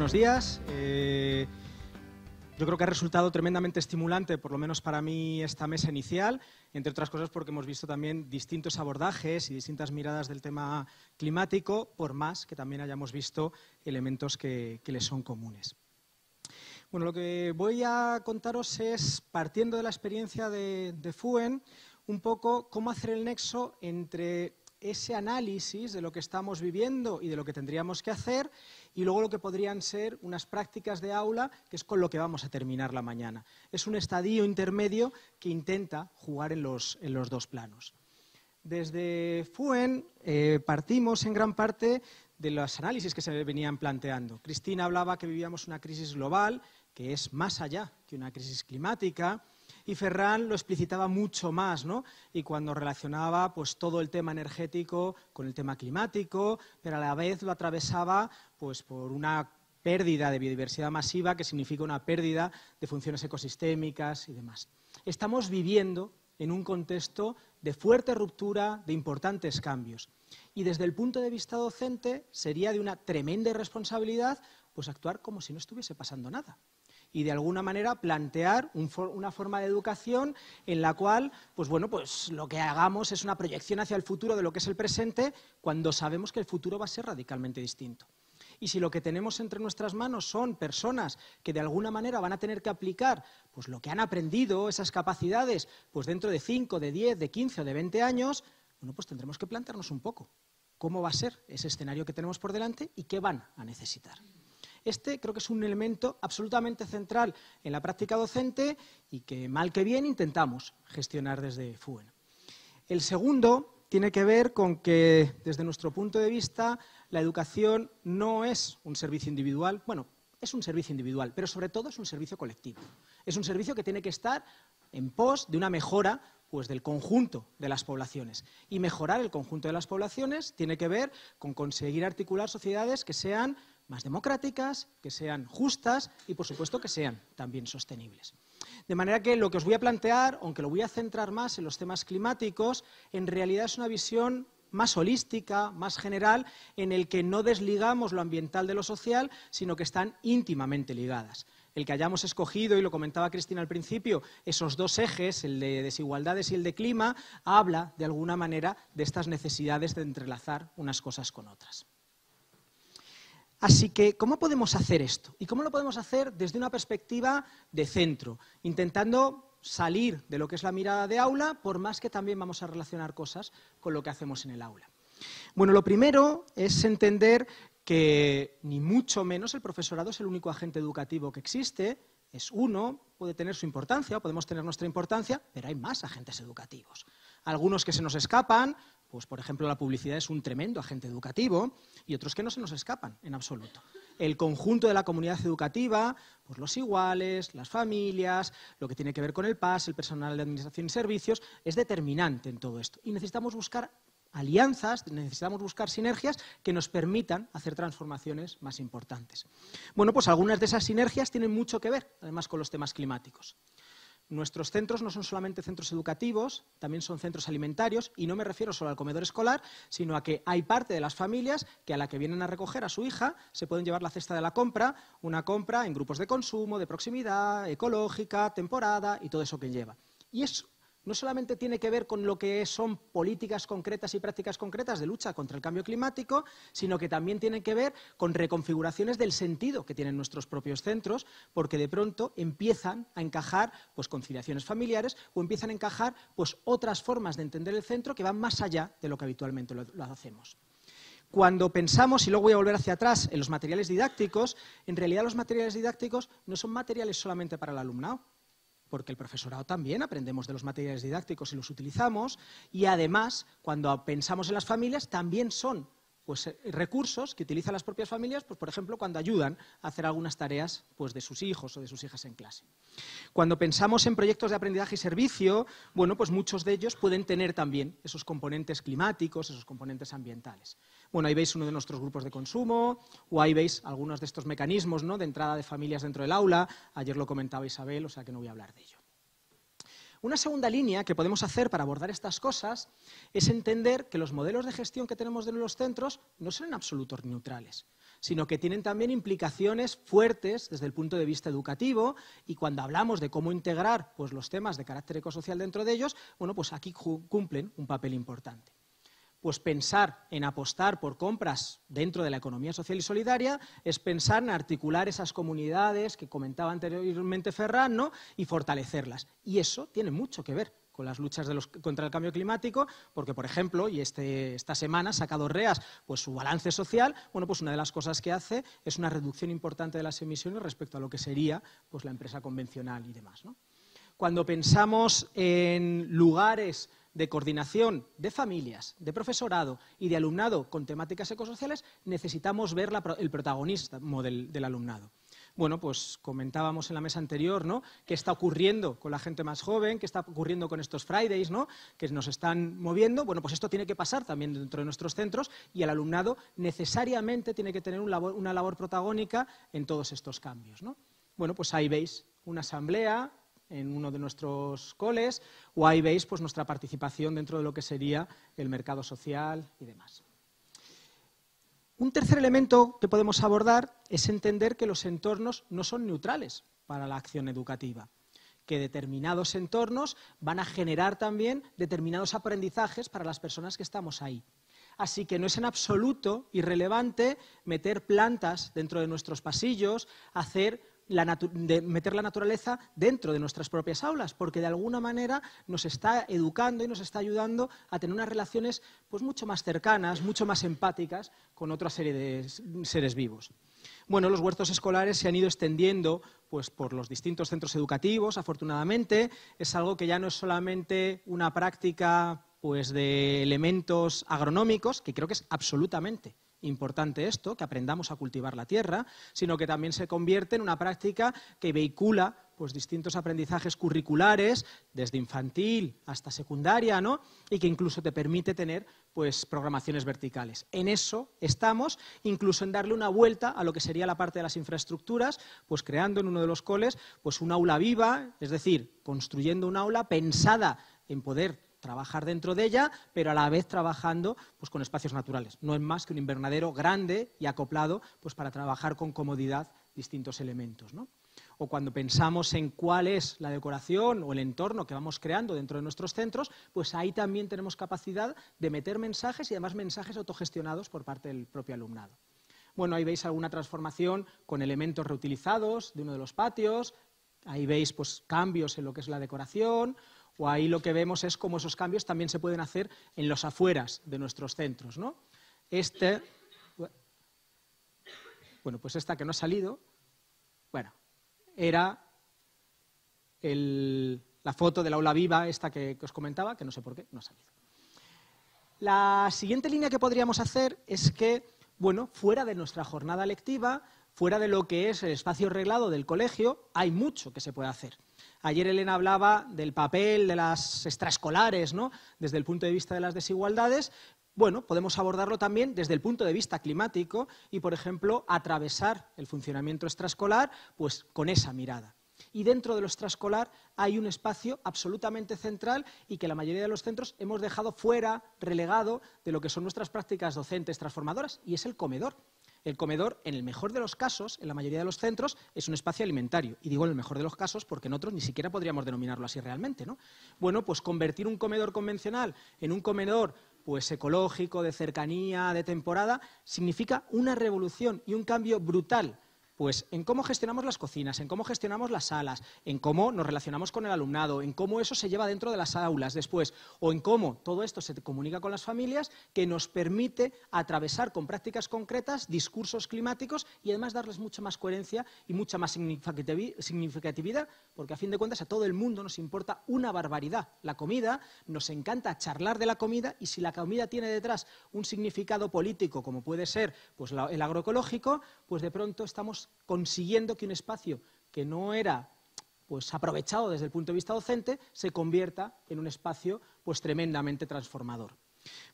buenos días. Yo creo que ha resultado tremendamente estimulante, por lo menos para mí, esta mesa inicial, entre otras cosas porque hemos visto también distintos abordajes y distintas miradas del tema climático, por más que también hayamos visto elementos que les son comunes. Bueno, lo que voy a contaros es, partiendo de la experiencia de FUEN, un poco cómo hacer el nexo entre ese análisis de lo que estamos viviendo y de lo que tendríamos que hacer y luego lo que podrían ser unas prácticas de aula, que es con lo que vamos a terminar la mañana. Es un estadio intermedio que intenta jugar en los dos planos. Desde FUEN partimos en gran parte de los análisis que se venían planteando. Cristina hablaba que vivíamos una crisis global, que es más allá que una crisis climática, y Ferran lo explicitaba mucho más, ¿no? Y cuando relacionaba pues, todo el tema energético con el tema climático, pero a la vez lo atravesaba pues, por una pérdida de biodiversidad masiva que significa una pérdida de funciones ecosistémicas y demás. Estamos viviendo en un contexto de fuerte ruptura, de importantes cambios. Y desde el punto de vista docente sería de una tremenda irresponsabilidad pues, actuar como si no estuviese pasando nada. Y de alguna manera plantear una forma de educación en la cual pues bueno, pues lo que hagamos es una proyección hacia el futuro de lo que es el presente cuando sabemos que el futuro va a ser radicalmente distinto. Y si lo que tenemos entre nuestras manos son personas que de alguna manera van a tener que aplicar pues lo que han aprendido, esas capacidades, pues dentro de 5, de 10, de 15 o de 20 años, bueno, pues tendremos que plantearnos un poco cómo va a ser ese escenario que tenemos por delante y qué van a necesitar. Este creo que es un elemento absolutamente central en la práctica docente y que, mal que bien, intentamos gestionar desde FUEN. El segundo tiene que ver con que, desde nuestro punto de vista, la educación no es un servicio individual. Bueno, es un servicio individual, pero sobre todo es un servicio colectivo. Es un servicio que tiene que estar en pos de una mejora pues, del conjunto de las poblaciones. Y mejorar el conjunto de las poblaciones tiene que ver con conseguir articular sociedades que sean más democráticas, que sean justas y, por supuesto, que sean también sostenibles. De manera que lo que os voy a plantear, aunque lo voy a centrar más en los temas climáticos, en realidad es una visión más holística, más general, en el que no desligamos lo ambiental de lo social, sino que están íntimamente ligadas. El que hayamos escogido, y lo comentaba Cristina al principio, esos dos ejes, el de desigualdades y el de clima, habla, de alguna manera, de estas necesidades de entrelazar unas cosas con otras. Así que, ¿cómo podemos hacer esto? ¿Y cómo lo podemos hacer desde una perspectiva de centro, intentando salir de lo que es la mirada de aula, por más que también vamos a relacionar cosas con lo que hacemos en el aula? Bueno, lo primero es entender que ni mucho menos el profesorado es el único agente educativo que existe, es uno, puede tener su importancia, podemos tener nuestra importancia, pero hay más agentes educativos. Algunos que se nos escapan, pues por ejemplo la publicidad es un tremendo agente educativo, y otros que no se nos escapan en absoluto. El conjunto de la comunidad educativa, pues los iguales, las familias, lo que tiene que ver con el PAS, el personal de administración y servicios, es determinante en todo esto. Y necesitamos buscar alianzas, necesitamos buscar sinergias que nos permitan hacer transformaciones más importantes. Bueno, pues algunas de esas sinergias tienen mucho que ver, además, con los temas climáticos. Nuestros centros no son solamente centros educativos, también son centros alimentarios, y no me refiero solo al comedor escolar, sino a que hay parte de las familias que a la que vienen a recoger a su hija se pueden llevar la cesta de la compra, una compra en grupos de consumo, de proximidad, ecológica, temporada y todo eso que lleva. Y eso no solamente tiene que ver con lo que son políticas concretas y prácticas concretas de lucha contra el cambio climático, sino que también tiene que ver con reconfiguraciones del sentido que tienen nuestros propios centros, porque de pronto empiezan a encajar pues, conciliaciones familiares o empiezan a encajar pues, otras formas de entender el centro que van más allá de lo que habitualmente lo hacemos. Cuando pensamos, y luego voy a volver hacia atrás, en los materiales didácticos, en realidad los materiales didácticos no son materiales solamente para el alumnado, porque el profesorado también aprendemos de los materiales didácticos y los utilizamos, y además, cuando pensamos en las familias, también son pues, recursos que utilizan las propias familias, pues, por ejemplo, cuando ayudan a hacer algunas tareas pues, de sus hijos o de sus hijas en clase. Cuando pensamos en proyectos de aprendizaje y servicio, bueno, pues muchos de ellos pueden tener también esos componentes climáticos, esos componentes ambientales. Bueno, ahí veis uno de nuestros grupos de consumo, o ahí veis algunos de estos mecanismos, ¿no?, de entrada de familias dentro del aula. Ayer lo comentaba Isabel, o sea que no voy a hablar de ello. Una segunda línea que podemos hacer para abordar estas cosas es entender que los modelos de gestión que tenemos de los centros no son en absoluto neutrales. sino que tienen también implicaciones fuertes desde el punto de vista educativo, y cuando hablamos de cómo integrar pues, los temas de carácter ecosocial dentro de ellos, bueno, pues aquí cumplen un papel importante. Pues pensar en apostar por compras dentro de la economía social y solidaria es pensar en articular esas comunidades que comentaba anteriormente Ferran, ¿no? Y fortalecerlas. Y eso tiene mucho que ver con las luchas contra el cambio climático, porque, por ejemplo, y esta semana ha sacado REAS pues, su balance social, bueno, pues una de las cosas que hace es una reducción importante de las emisiones respecto a lo que sería pues, la empresa convencional y demás, ¿no? Cuando pensamos en lugares de coordinación de familias, de profesorado y de alumnado con temáticas ecosociales, necesitamos ver el protagonismo del alumnado. Bueno, pues comentábamos en la mesa anterior, ¿no?, qué está ocurriendo con la gente más joven, qué está ocurriendo con estos Fridays, ¿no?, que nos están moviendo. Bueno, pues esto tiene que pasar también dentro de nuestros centros y el alumnado necesariamente tiene que tener una labor protagónica en todos estos cambios, ¿no? Bueno, pues ahí veis una asamblea en uno de nuestros coles, o ahí veis pues, nuestra participación dentro de lo que sería el mercado social y demás. Un tercer elemento que podemos abordar es entender que los entornos no son neutrales para la acción educativa, que determinados entornos van a generar también determinados aprendizajes para las personas que estamos ahí. Así que no es en absoluto irrelevante meter plantas dentro de nuestros pasillos, meter la naturaleza dentro de nuestras propias aulas, porque de alguna manera nos está educando y nos está ayudando a tener unas relaciones pues, mucho más cercanas, mucho más empáticas con otra serie de seres vivos. Bueno, los huertos escolares se han ido extendiendo pues, por los distintos centros educativos, afortunadamente. Es algo que ya no es solamente una práctica pues, de elementos agronómicos, que creo que es absolutamente importante esto, que aprendamos a cultivar la tierra, sino que también se convierte en una práctica que vehicula pues, distintos aprendizajes curriculares, desde infantil hasta secundaria, ¿no?, y que incluso te permite tener pues, programaciones verticales. En eso estamos, incluso en darle una vuelta a lo que sería la parte de las infraestructuras, pues creando en uno de los coles pues, un aula viva, es decir, construyendo un aula pensada en poder trabajar dentro de ella, pero a la vez trabajando pues, con espacios naturales. No es más que un invernadero grande y acoplado pues, para trabajar con comodidad distintos elementos, ¿no? O cuando pensamos en cuál es la decoración o el entorno que vamos creando dentro de nuestros centros, pues ahí también tenemos capacidad de meter mensajes y además mensajes autogestionados por parte del propio alumnado. Bueno, ahí veis alguna transformación con elementos reutilizados de uno de los patios, ahí veis pues, cambios en lo que es la decoración, o ahí lo que vemos es cómo esos cambios también se pueden hacer en los afueras de nuestros centros, ¿no? Bueno, pues esta que no ha salido, bueno, era la foto del aula viva, esta que os comentaba, que no sé por qué no ha salido. La siguiente línea que podríamos hacer es que, bueno, fuera de nuestra jornada lectiva, fuera de lo que es el espacio reglado del colegio, hay mucho que se puede hacer. Ayer Elena hablaba del papel de las extraescolares, ¿no?, desde el punto de vista de las desigualdades. Bueno, podemos abordarlo también desde el punto de vista climático y, por ejemplo, atravesar el funcionamiento extraescolar pues, con esa mirada. Y dentro de lo extraescolar hay un espacio absolutamente central y que la mayoría de los centros hemos dejado fuera, relegado de lo que son nuestras prácticas docentes transformadoras, y es el comedor. El comedor, en el mejor de los casos, en la mayoría de los centros, es un espacio alimentario. Y digo en el mejor de los casos porque en otros ni siquiera podríamos denominarlo así realmente, ¿no? Bueno, pues convertir un comedor convencional en un comedor pues, ecológico, de cercanía, de temporada, significa una revolución y un cambio brutal. Pues en cómo gestionamos las cocinas, en cómo gestionamos las salas, en cómo nos relacionamos con el alumnado, en cómo eso se lleva dentro de las aulas después, o en cómo todo esto se comunica con las familias, que nos permite atravesar con prácticas concretas discursos climáticos y además darles mucha más coherencia y mucha más significatividad, porque a fin de cuentas a todo el mundo nos importa una barbaridad la comida, nos encanta charlar de la comida, y si la comida tiene detrás un significado político, como puede ser pues, el agroecológico, pues de pronto estamos consiguiendo que un espacio que no era pues, aprovechado desde el punto de vista docente se convierta en un espacio pues, tremendamente transformador.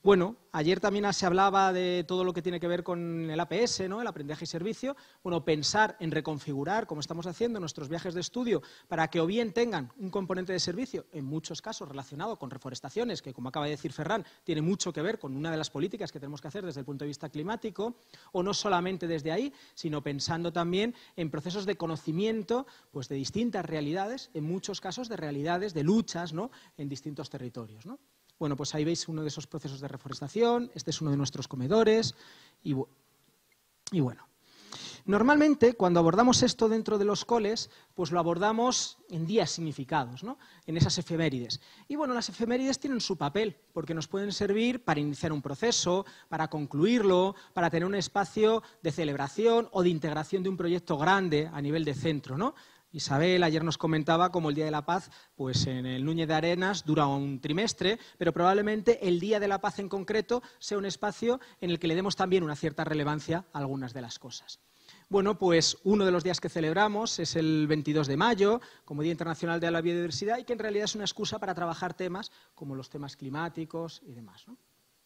Bueno, ayer también se hablaba de todo lo que tiene que ver con el APS, ¿no? El aprendizaje y servicio. Bueno, pensar en reconfigurar, como estamos haciendo, nuestros viajes de estudio para que o bien tengan un componente de servicio, en muchos casos relacionado con reforestaciones, que como acaba de decir Ferran, tiene mucho que ver con una de las políticas que tenemos que hacer desde el punto de vista climático, o no solamente desde ahí, sino pensando también en procesos de conocimiento pues, de distintas realidades, en muchos casos de realidades, de luchas, ¿no? En distintos territorios, ¿no? Bueno, pues ahí veis uno de esos procesos de reforestación, este es uno de nuestros comedores y bueno. Normalmente, cuando abordamos esto dentro de los coles, pues lo abordamos en días significados, ¿no? En esas efemérides. Y bueno, las efemérides tienen su papel, porque nos pueden servir para iniciar un proceso, para concluirlo, para tener un espacio de celebración o de integración de un proyecto grande a nivel de centro, ¿no? Isabel ayer nos comentaba cómo el Día de la Paz, pues en el Núñez de Arenas dura un trimestre, pero probablemente el Día de la Paz en concreto sea un espacio en el que le demos también una cierta relevancia a algunas de las cosas. Bueno, pues uno de los días que celebramos es el 22 de mayo, como Día Internacional de la Biodiversidad, y que en realidad es una excusa para trabajar temas como los temas climáticos y demás, ¿no?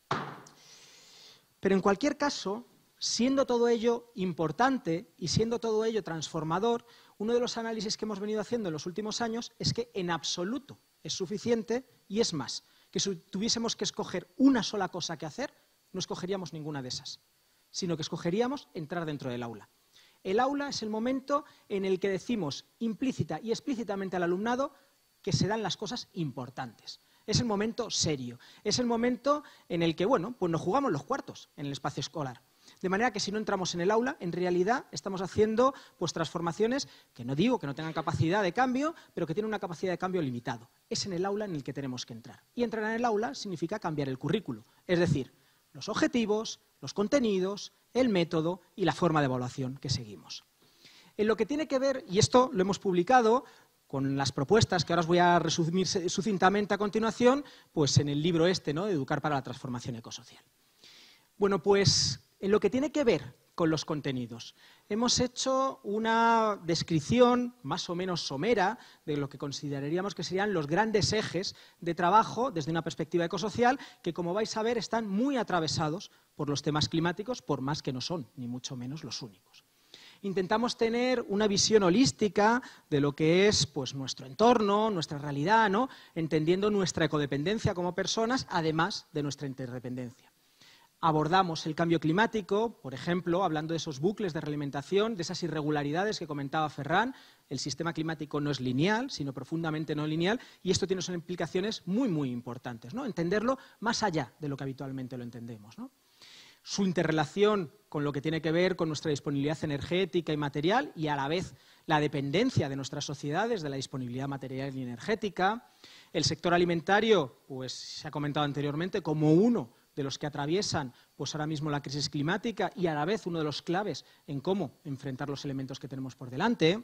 Pero en cualquier caso, siendo todo ello importante y siendo todo ello transformador, uno de los análisis que hemos venido haciendo en los últimos años es que en absoluto es suficiente y es más, que si tuviésemos que escoger una sola cosa que hacer, no escogeríamos ninguna de esas, sino que escogeríamos entrar dentro del aula. El aula es el momento en el que decimos implícita y explícitamente al alumnado que se dan las cosas importantes. Es el momento serio, es el momento en el que, bueno, pues nos jugamos los cuartos en el espacio escolar. De manera que si no entramos en el aula, en realidad estamos haciendo pues, transformaciones que no digo que no tengan capacidad de cambio, pero que tienen una capacidad de cambio limitado. Es en el aula en el que tenemos que entrar. Y entrar en el aula significa cambiar el currículo, es decir, los objetivos, los contenidos, el método y la forma de evaluación que seguimos. En lo que tiene que ver, y esto lo hemos publicado con las propuestas que ahora os voy a resumir sucintamente a continuación, pues en el libro este, ¿no?, de Educar para la Transformación Ecosocial. Bueno, pues en lo que tiene que ver con los contenidos, hemos hecho una descripción más o menos somera de lo que consideraríamos que serían los grandes ejes de trabajo desde una perspectiva ecosocial que, como vais a ver, están muy atravesados por los temas climáticos, por más que no son, ni mucho menos, los únicos. Intentamos tener una visión holística de lo que es pues, nuestro entorno, nuestra realidad, ¿no?, entendiendo nuestra ecodependencia como personas, además de nuestra interdependencia. Abordamos el cambio climático, por ejemplo, hablando de esos bucles de realimentación, de esas irregularidades que comentaba Ferran. El sistema climático no es lineal, sino profundamente no lineal, y esto tiene unas implicaciones muy, muy importantes, ¿no? Entenderlo más allá de lo que habitualmente lo entendemos, ¿no? Su interrelación con lo que tiene que ver con nuestra disponibilidad energética y material y a la vez la dependencia de nuestras sociedades de la disponibilidad material y energética. El sector alimentario, pues se ha comentado anteriormente, como uno de los que atraviesan pues ahora mismo la crisis climática y a la vez uno de los claves en cómo enfrentar los elementos que tenemos por delante.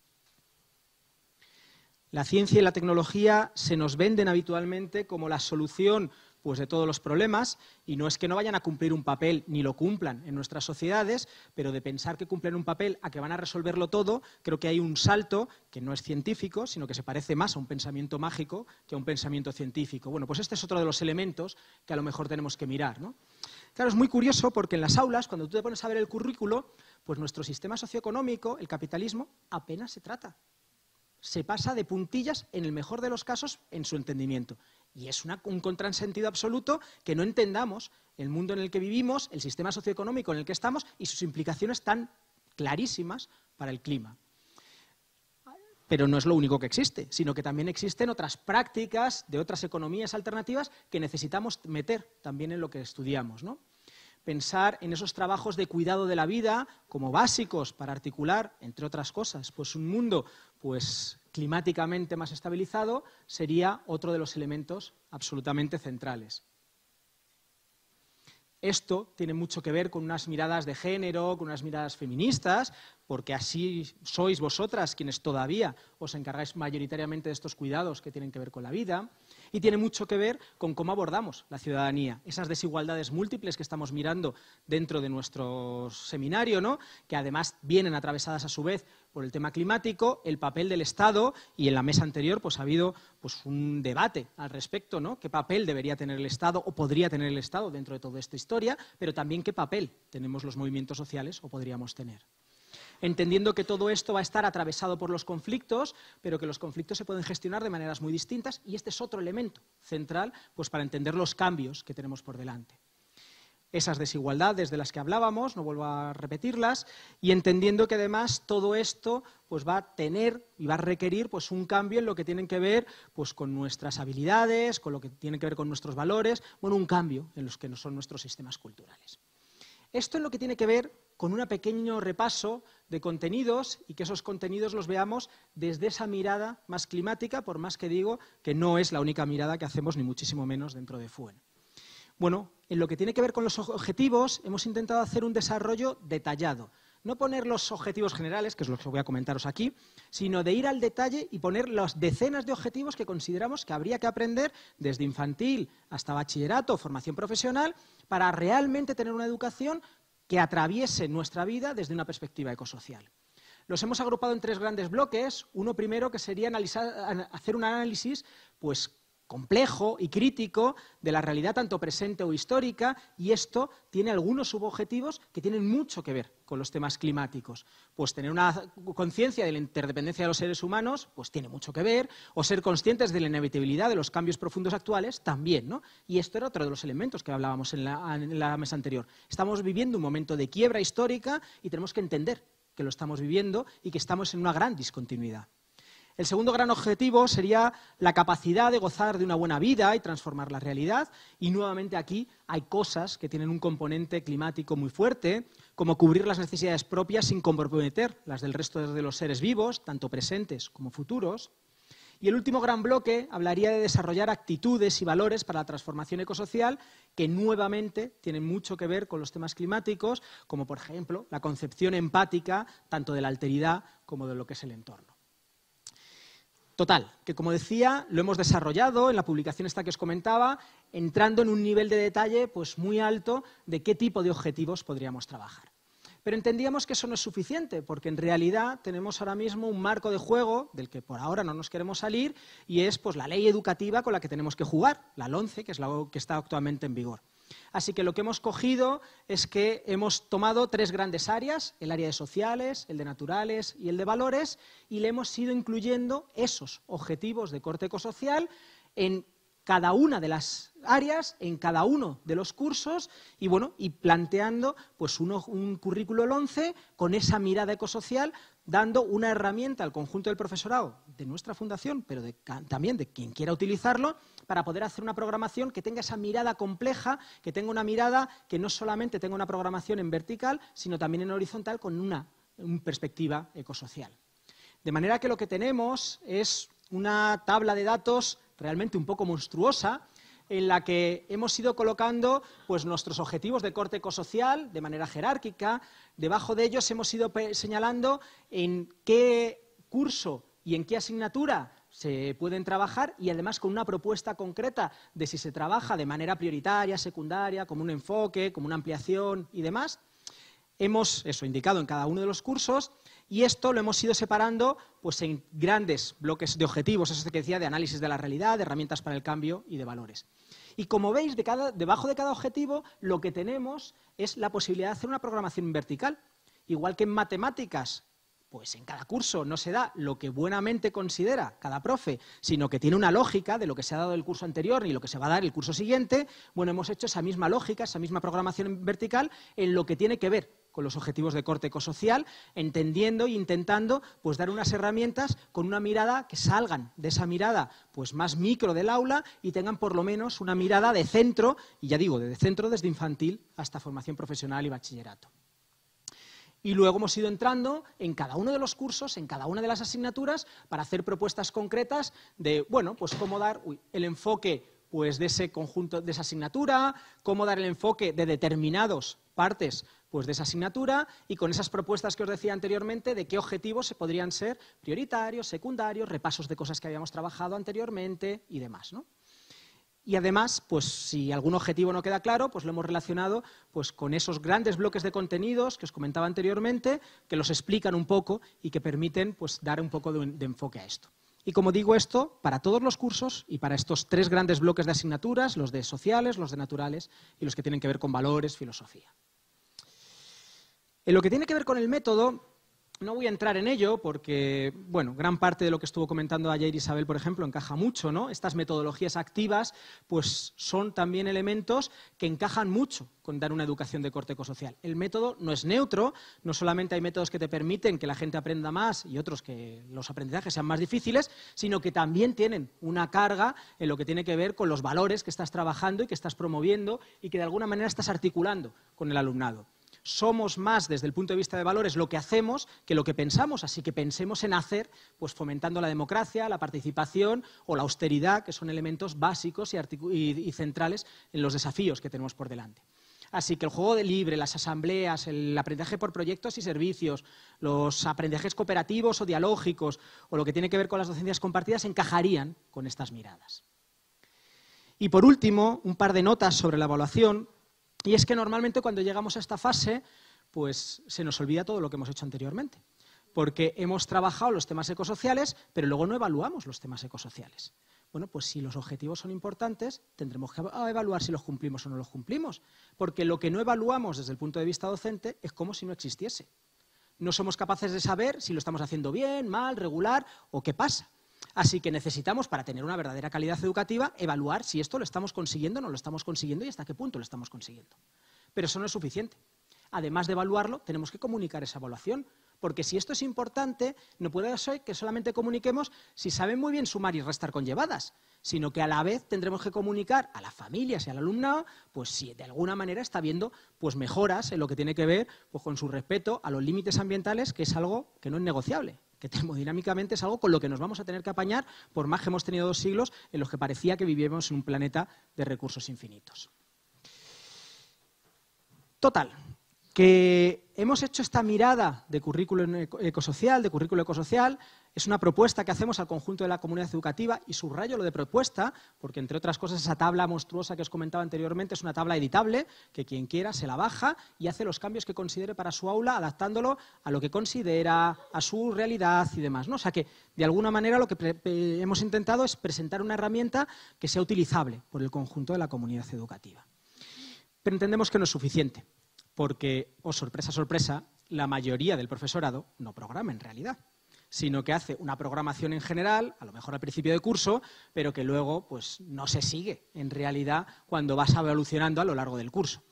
La ciencia y la tecnología se nos venden habitualmente como la solución pues, de todos los problemas, y no es que no vayan a cumplir un papel ni lo cumplan en nuestras sociedades, pero de pensar que cumplen un papel a que van a resolverlo todo, creo que hay un salto que no es científico, sino que se parece más a un pensamiento mágico que a un pensamiento científico. Bueno, pues este es otro de los elementos que a lo mejor tenemos que mirar, ¿no? Claro, es muy curioso porque en las aulas, cuando tú te pones a ver el currículo, pues nuestro sistema socioeconómico, el capitalismo, apenas se trata. Se pasa de puntillas, en el mejor de los casos, en su entendimiento. Y es un contrasentido absoluto que no entendamos el mundo en el que vivimos, el sistema socioeconómico en el que estamos y sus implicaciones tan clarísimas para el clima. Pero no es lo único que existe, sino que también existen otras prácticas de otras economías alternativas que necesitamos meter también en lo que estudiamos, ¿no? Pensar en esos trabajos de cuidado de la vida como básicos para articular, entre otras cosas, pues un mundo pues, climáticamente más estabilizado sería otro de los elementos absolutamente centrales. Esto tiene mucho que ver con unas miradas de género, con unas miradas feministas, porque así sois vosotras quienes todavía os encargáis mayoritariamente de estos cuidados que tienen que ver con la vida, y tiene mucho que ver con cómo abordamos la ciudadanía, esas desigualdades múltiples que estamos mirando dentro de nuestro seminario, ¿no?, que además vienen atravesadas a su vez por el tema climático, el papel del Estado, y en la mesa anterior pues ha habido pues un debate al respecto, ¿no?, qué papel debería tener el Estado o podría tener el Estado dentro de toda esta historia, pero también qué papel tenemos los movimientos sociales o podríamos tener. Entendiendo que todo esto va a estar atravesado por los conflictos, pero que los conflictos se pueden gestionar de maneras muy distintas, y este es otro elemento central pues, para entender los cambios que tenemos por delante. Esas desigualdades de las que hablábamos, no vuelvo a repetirlas, y entendiendo que además todo esto pues, va a tener y va a requerir pues, un cambio en lo que tienen que ver pues, con nuestras habilidades, con lo que tiene que ver con nuestros valores, bueno, un cambio en los que no son nuestros sistemas culturales. Esto es lo que tiene que ver con un pequeño repaso de contenidos y que esos contenidos los veamos desde esa mirada más climática, por más que digo que no es la única mirada que hacemos, ni muchísimo menos dentro de FUEN. Bueno, en lo que tiene que ver con los objetivos, hemos intentado hacer un desarrollo detallado. No poner los objetivos generales, que es lo que voy a comentaros aquí, sino de ir al detalle y poner las decenas de objetivos que consideramos que habría que aprender desde infantil hasta bachillerato o formación profesional para realmente tener una educación que atraviese nuestra vida desde una perspectiva ecosocial. Los hemos agrupado en 3 grandes bloques. Uno primero que sería hacer un análisis pues, complejo y crítico de la realidad tanto presente o histórica, y esto tiene algunos subobjetivos que tienen mucho que ver con los temas climáticos. Pues tener una conciencia de la interdependencia de los seres humanos, pues tiene mucho que ver, o ser conscientes de la inevitabilidad de los cambios profundos actuales, también, ¿no? Y esto era otro de los elementos que hablábamos en la mesa anterior. Estamos viviendo un momento de quiebra histórica y tenemos que entender que lo estamos viviendo y que estamos en una gran discontinuidad. El segundo gran objetivo sería la capacidad de gozar de una buena vida y transformar la realidad. Y nuevamente aquí hay cosas que tienen un componente climático muy fuerte, como cubrir las necesidades propias sin comprometer las del resto de los seres vivos, tanto presentes como futuros. Y el último gran bloque hablaría de desarrollar actitudes y valores para la transformación ecosocial que nuevamente tienen mucho que ver con los temas climáticos, como por ejemplo la concepción empática tanto de la alteridad como de lo que es el entorno. Total, que como decía, lo hemos desarrollado en la publicación esta que os comentaba, entrando en un nivel de detalle pues, muy alto de qué tipo de objetivos podríamos trabajar. Pero entendíamos que eso no es suficiente, porque en realidad tenemos ahora mismo un marco de juego del que por ahora no nos queremos salir, y es pues, la ley educativa con la que tenemos que jugar, la LOMCE, que es la que está actualmente en vigor. Así que lo que hemos cogido es que hemos tomado 3 grandes áreas, el área de sociales, el de naturales y el de valores, y le hemos ido incluyendo esos objetivos de corte ecosocial en cada una de las áreas, en cada uno de los cursos, y bueno, y planteando pues un currículo LOMCE con esa mirada ecosocial, dando una herramienta al conjunto del profesorado de nuestra fundación, pero también de quien quiera utilizarlo, para poder hacer una programación que tenga esa mirada compleja, que tenga una mirada que no solamente tenga una programación en vertical, sino también en horizontal con una perspectiva ecosocial. De manera que lo que tenemos es una tabla de datos realmente un poco monstruosa, en la que hemos ido colocando pues, nuestros objetivos de corte ecosocial de manera jerárquica. Debajo de ellos hemos ido señalando en qué curso y en qué asignatura se pueden trabajar, y además con una propuesta concreta de si se trabaja de manera prioritaria, secundaria, como un enfoque, como una ampliación y demás. Hemos indicado en cada uno de los cursos, y esto lo hemos ido separando pues, en grandes bloques de objetivos, eso que decía, de análisis de la realidad, de herramientas para el cambio y de valores. Y como veis, debajo de cada objetivo lo que tenemos es la posibilidad de hacer una programación vertical. Igual que en matemáticas, pues en cada curso no se da lo que buenamente considera cada profe, sino que tiene una lógica de lo que se ha dado el curso anterior y lo que se va a dar el curso siguiente. Bueno, hemos hecho esa misma lógica, esa misma programación vertical en lo que tiene que ver con los objetivos de corte ecosocial, entendiendo e intentando pues, dar unas herramientas con una mirada que salgan de esa mirada pues, más micro del aula y tengan por lo menos una mirada de centro, y ya digo, de centro desde infantil hasta formación profesional y bachillerato. Y luego hemos ido entrando en cada uno de los cursos, en cada una de las asignaturas, para hacer propuestas concretas de, bueno, pues cómo dar el enfoque pues, de ese conjunto, de esa asignatura, cómo dar el enfoque de determinadas partes pues, de esa asignatura y con esas propuestas que os decía anteriormente de qué objetivos se podrían ser prioritarios, secundarios, repasos de cosas que habíamos trabajado anteriormente y demás, ¿no? Y además, pues si algún objetivo no queda claro, pues lo hemos relacionado pues, con esos grandes bloques de contenidos que os comentaba anteriormente, que los explican un poco y que permiten pues, dar un poco de enfoque a esto. Y como digo esto, para todos los cursos y para estos 3 grandes bloques de asignaturas, los de sociales, los de naturales y los que tienen que ver con valores, filosofía. En lo que tiene que ver con el método, no voy a entrar en ello porque, bueno, gran parte de lo que estuvo comentando ayer Isabel, por ejemplo, encaja mucho, ¿no? Estas metodologías activas, pues son también elementos que encajan mucho con dar una educación de corte ecosocial. El método no es neutro, no solamente hay métodos que te permiten que la gente aprenda más y otros que los aprendizajes sean más difíciles, sino que también tienen una carga en lo que tiene que ver con los valores que estás trabajando y que estás promoviendo y que de alguna manera estás articulando con el alumnado. Somos más, desde el punto de vista de valores, lo que hacemos que lo que pensamos, así que pensemos en hacer, pues fomentando la democracia, la participación o la austeridad, que son elementos básicos y centrales en los desafíos que tenemos por delante. Así que el juego de libre, las asambleas, el aprendizaje por proyectos y servicios, los aprendizajes cooperativos o dialógicos o lo que tiene que ver con las docencias compartidas encajarían con estas miradas. Y por último, un par de notas sobre la evaluación. Y es que normalmente cuando llegamos a esta fase, pues se nos olvida todo lo que hemos hecho anteriormente. Porque hemos trabajado los temas ecosociales, pero luego no evaluamos los temas ecosociales. Bueno, pues si los objetivos son importantes, tendremos que evaluar si los cumplimos o no los cumplimos. Porque lo que no evaluamos desde el punto de vista docente es como si no existiese. No somos capaces de saber si lo estamos haciendo bien, mal, regular o qué pasa. Así que necesitamos, para tener una verdadera calidad educativa, evaluar si esto lo estamos consiguiendo o no lo estamos consiguiendo y hasta qué punto lo estamos consiguiendo. Pero eso no es suficiente. Además de evaluarlo, tenemos que comunicar esa evaluación, porque si esto es importante, no puede ser que solamente comuniquemos si saben muy bien sumar y restar conllevadas, sino que a la vez tendremos que comunicar a las familias y al alumnado, pues si de alguna manera está viendo pues, mejoras en lo que tiene que ver pues, con su respeto a los límites ambientales, que es algo que no es negociable, que termodinámicamente es algo con lo que nos vamos a tener que apañar por más que hemos tenido 2 siglos en los que parecía que vivíamos en un planeta de recursos infinitos. Total, que hemos hecho esta mirada de currículo ecosocial, es una propuesta que hacemos al conjunto de la comunidad educativa y subrayo lo de propuesta porque, entre otras cosas, esa tabla monstruosa que os comentaba anteriormente es una tabla editable que quien quiera se la baja y hace los cambios que considere para su aula, adaptándolo a lo que considera, a su realidad y demás, ¿no? O sea que, de alguna manera, lo que hemos intentado es presentar una herramienta que sea utilizable por el conjunto de la comunidad educativa. Pero entendemos que no es suficiente. Porque, oh sorpresa, sorpresa, la mayoría del profesorado no programa en realidad, sino que hace una programación en general, a lo mejor al principio de curso, pero que luego pues, no se sigue en realidad cuando vas evolucionando a lo largo del curso.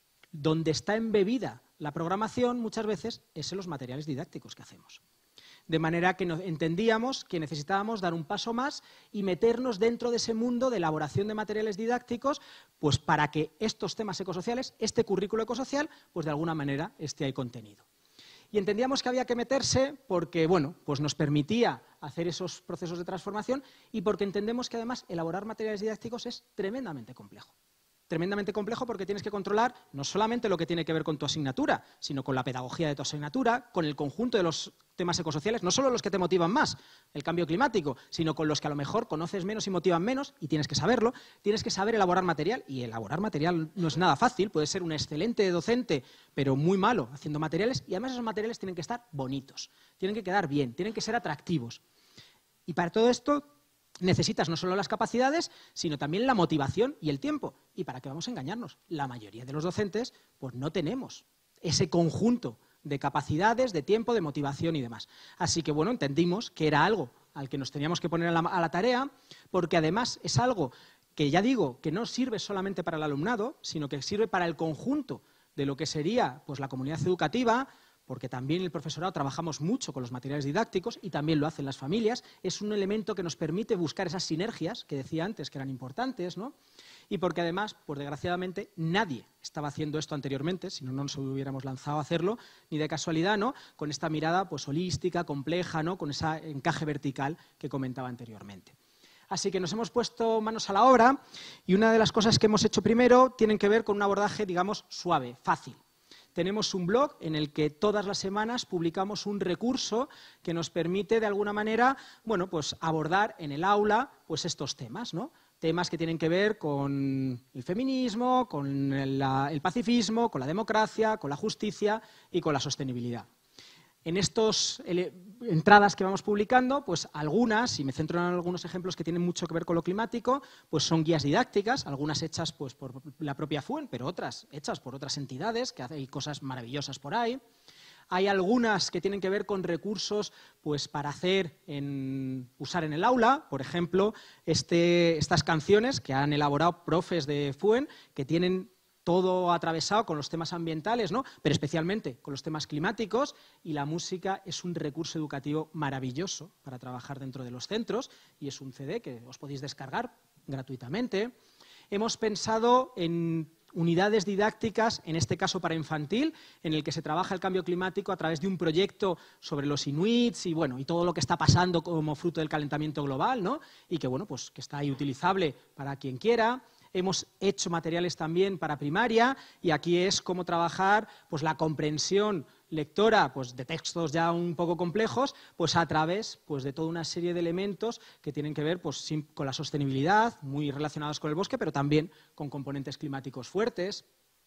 Donde está embebida la programación muchas veces es en los materiales didácticos que hacemos. De manera que entendíamos que necesitábamos dar un paso más y meternos dentro de ese mundo de elaboración de materiales didácticos, pues para que estos temas ecosociales, este currículo ecosocial, pues de alguna manera esté ahí contenido. Y entendíamos que había que meterse porque, bueno, pues nos permitía hacer esos procesos de transformación y porque entendemos que además elaborar materiales didácticos es tremendamente complejo. Tremendamente complejo porque tienes que controlar no solamente lo que tiene que ver con tu asignatura, sino con la pedagogía de tu asignatura, con el conjunto de los temas ecosociales, no solo los que te motivan más, el cambio climático, sino con los que a lo mejor conoces menos y motivan menos, y tienes que saberlo, tienes que saber elaborar material, y elaborar material no es nada fácil, puedes ser un excelente docente, pero muy malo haciendo materiales, y además esos materiales tienen que estar bonitos, tienen que quedar bien, tienen que ser atractivos. Y para todo esto necesitas no solo las capacidades, sino también la motivación y el tiempo. ¿Y para qué vamos a engañarnos? La mayoría de los docentes pues no tenemos ese conjunto de capacidades, de tiempo, de motivación y demás. Así que, bueno, entendimos que era algo al que nos teníamos que poner a la tarea, porque además es algo que, ya digo, que no sirve solamente para el alumnado, sino que sirve para el conjunto de lo que sería pues, la comunidad educativa, porque también el profesorado trabajamos mucho con los materiales didácticos y también lo hacen las familias. Es un elemento que nos permite buscar esas sinergias que decía antes que eran importantes, ¿no? Y porque además, pues desgraciadamente, nadie estaba haciendo esto anteriormente, si no, no nos hubiéramos lanzado a hacerlo, ni de casualidad, ¿no? Con esta mirada pues, holística, compleja, ¿no? Con ese encaje vertical que comentaba anteriormente. Así que nos hemos puesto manos a la obra y una de las cosas que hemos hecho primero tienen que ver con un abordaje, digamos, suave, fácil. tenemos un blog en el que todas las semanas publicamos un recurso que nos permite, de alguna manera, bueno, pues abordar en el aula pues estos temas, ¿no? Temas que tienen que ver con el feminismo, con el pacifismo, con la democracia, con la justicia y con la sostenibilidad. En estas entradas que vamos publicando, pues algunas, y me centro en algunos ejemplos que tienen mucho que ver con lo climático, pues son guías didácticas, algunas hechas pues, por la propia FUEN, pero otras hechas por otras entidades, que hay cosas maravillosas por ahí. Hay algunas que tienen que ver con recursos pues, para usar en el aula, por ejemplo, estas canciones que han elaborado profes de FUEN, que tienen todo atravesado con los temas ambientales, ¿no? Pero especialmente con los temas climáticos, y la música es un recurso educativo maravilloso para trabajar dentro de los centros, y es un CD que os podéis descargar gratuitamente. Hemos pensado en unidades didácticas, en este caso para infantil, en el que se trabaja el cambio climático a través de un proyecto sobre los inuits y, bueno, y todo lo que está pasando como fruto del calentamiento global, ¿no? Y que, bueno, pues, que está ahí utilizable para quien quiera. Hemos hecho materiales también para primaria, y aquí es cómo trabajar pues, la comprensión lectora pues, de textos ya un poco complejos pues, a través pues, de toda una serie de elementos que tienen que ver pues, con la sostenibilidad, muy relacionados con el bosque, pero también con componentes climáticos fuertes.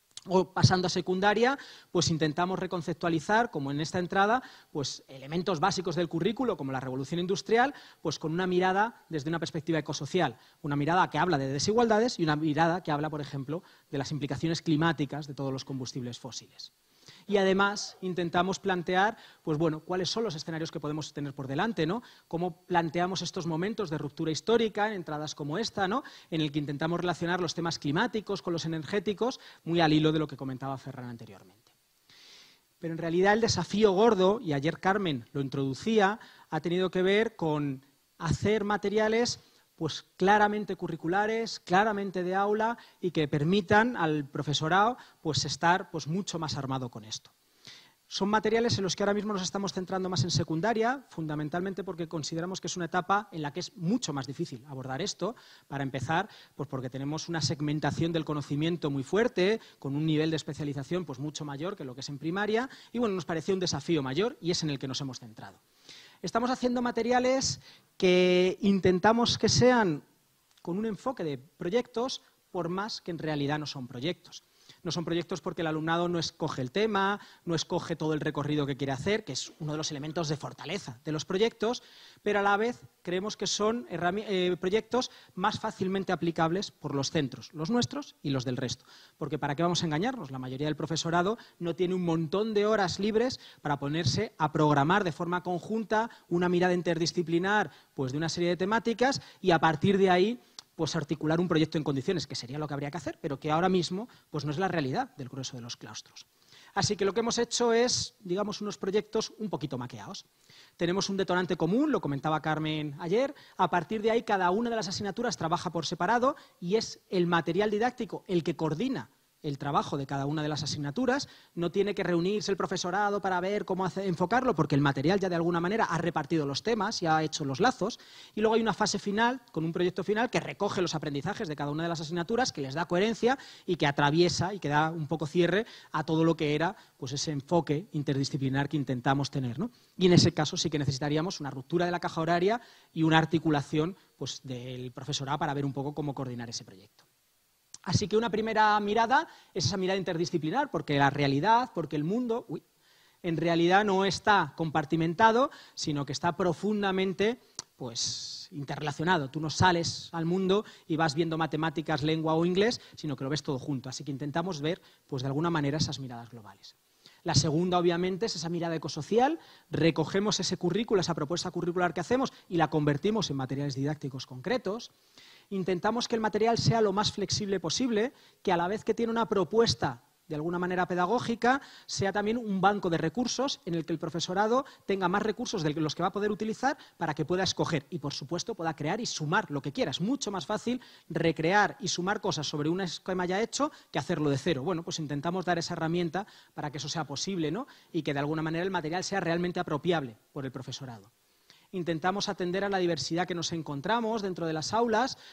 O pasando a secundaria, pues intentamos reconceptualizar, como en esta entrada, pues elementos básicos del currículo, como la revolución industrial, pues con una mirada desde una perspectiva ecosocial, una mirada que habla de desigualdades y una mirada que habla, por ejemplo, de las implicaciones climáticas de todos los combustibles fósiles. Y además intentamos plantear, pues bueno, cuáles son los escenarios que podemos tener por delante, ¿no? Cómo planteamos estos momentos de ruptura histórica en entradas como esta, ¿no? En el que intentamos relacionar los temas climáticos con los energéticos, muy al hilo de lo que comentaba Ferran anteriormente. Pero en realidad el desafío gordo, y ayer Carmen lo introducía, ha tenido que ver con hacer materiales pues claramente curriculares, claramente de aula, y que permitan al profesorado pues estar pues mucho más armado con esto. Son materiales en los que ahora mismo nos estamos centrando más en secundaria, fundamentalmente porque consideramos que es una etapa en la que es mucho más difícil abordar esto. Para empezar, pues porque tenemos una segmentación del conocimiento muy fuerte, con un nivel de especialización pues mucho mayor que lo que es en primaria, y bueno, nos pareció un desafío mayor y es en el que nos hemos centrado. Estamos haciendo materiales que intentamos que sean con un enfoque de proyectos, por más que en realidad no son proyectos. No son proyectos porque el alumnado no escoge el tema, no escoge todo el recorrido que quiere hacer, que es uno de los elementos de fortaleza de los proyectos, pero a la vez creemos que son proyectos más fácilmente aplicables por los centros, los nuestros y los del resto. Porque ¿para qué vamos a engañarnos? La mayoría del profesorado no tiene un montón de horas libres para ponerse a programar de forma conjunta una mirada interdisciplinar pues, de una serie de temáticas, y a partir de ahí pues articular un proyecto en condiciones, que sería lo que habría que hacer, pero que ahora mismo pues no es la realidad del grueso de los claustros. Así que lo que hemos hecho es, digamos, unos proyectos un poquito maqueados. Tenemos un detonante común, lo comentaba Carmen ayer, a partir de ahí cada una de las asignaturas trabaja por separado y es el material didáctico el que coordina el trabajo de cada una de las asignaturas. No tiene que reunirse el profesorado para ver cómo enfocarlo, porque el material ya de alguna manera ha repartido los temas y ha hecho los lazos. Y luego hay una fase final, con un proyecto final, que recoge los aprendizajes de cada una de las asignaturas, que les da coherencia y que atraviesa y que da un poco cierre a todo lo que era pues, ese enfoque interdisciplinar que intentamos tener, ¿no? Y en ese caso sí que necesitaríamos una ruptura de la caja horaria y una articulación pues, del profesorado para ver un poco cómo coordinar ese proyecto. Así que una primera mirada es esa mirada interdisciplinar, porque la realidad, porque el mundo, en realidad no está compartimentado, sino que está profundamente pues, interrelacionado. Tú no sales al mundo y vas viendo matemáticas, lengua o inglés, sino que lo ves todo junto. Así que intentamos ver, pues, de alguna manera, esas miradas globales. La segunda, obviamente, es esa mirada ecosocial. Recogemos ese currículo, esa propuesta curricular que hacemos y la convertimos en materiales didácticos concretos. Intentamos que el material sea lo más flexible posible, que a la vez que tiene una propuesta de alguna manera pedagógica, sea también un banco de recursos en el que el profesorado tenga más recursos de los que va a poder utilizar para que pueda escoger y, por supuesto, pueda crear y sumar lo que quiera. Es mucho más fácil recrear y sumar cosas sobre un esquema ya hecho que hacerlo de cero. Bueno, pues intentamos dar esa herramienta para que eso sea posible, ¿no? Y que de alguna manera el material sea realmente apropiable por el profesorado. Intentamos atender a la diversidad que nos encontramos dentro de las aulas.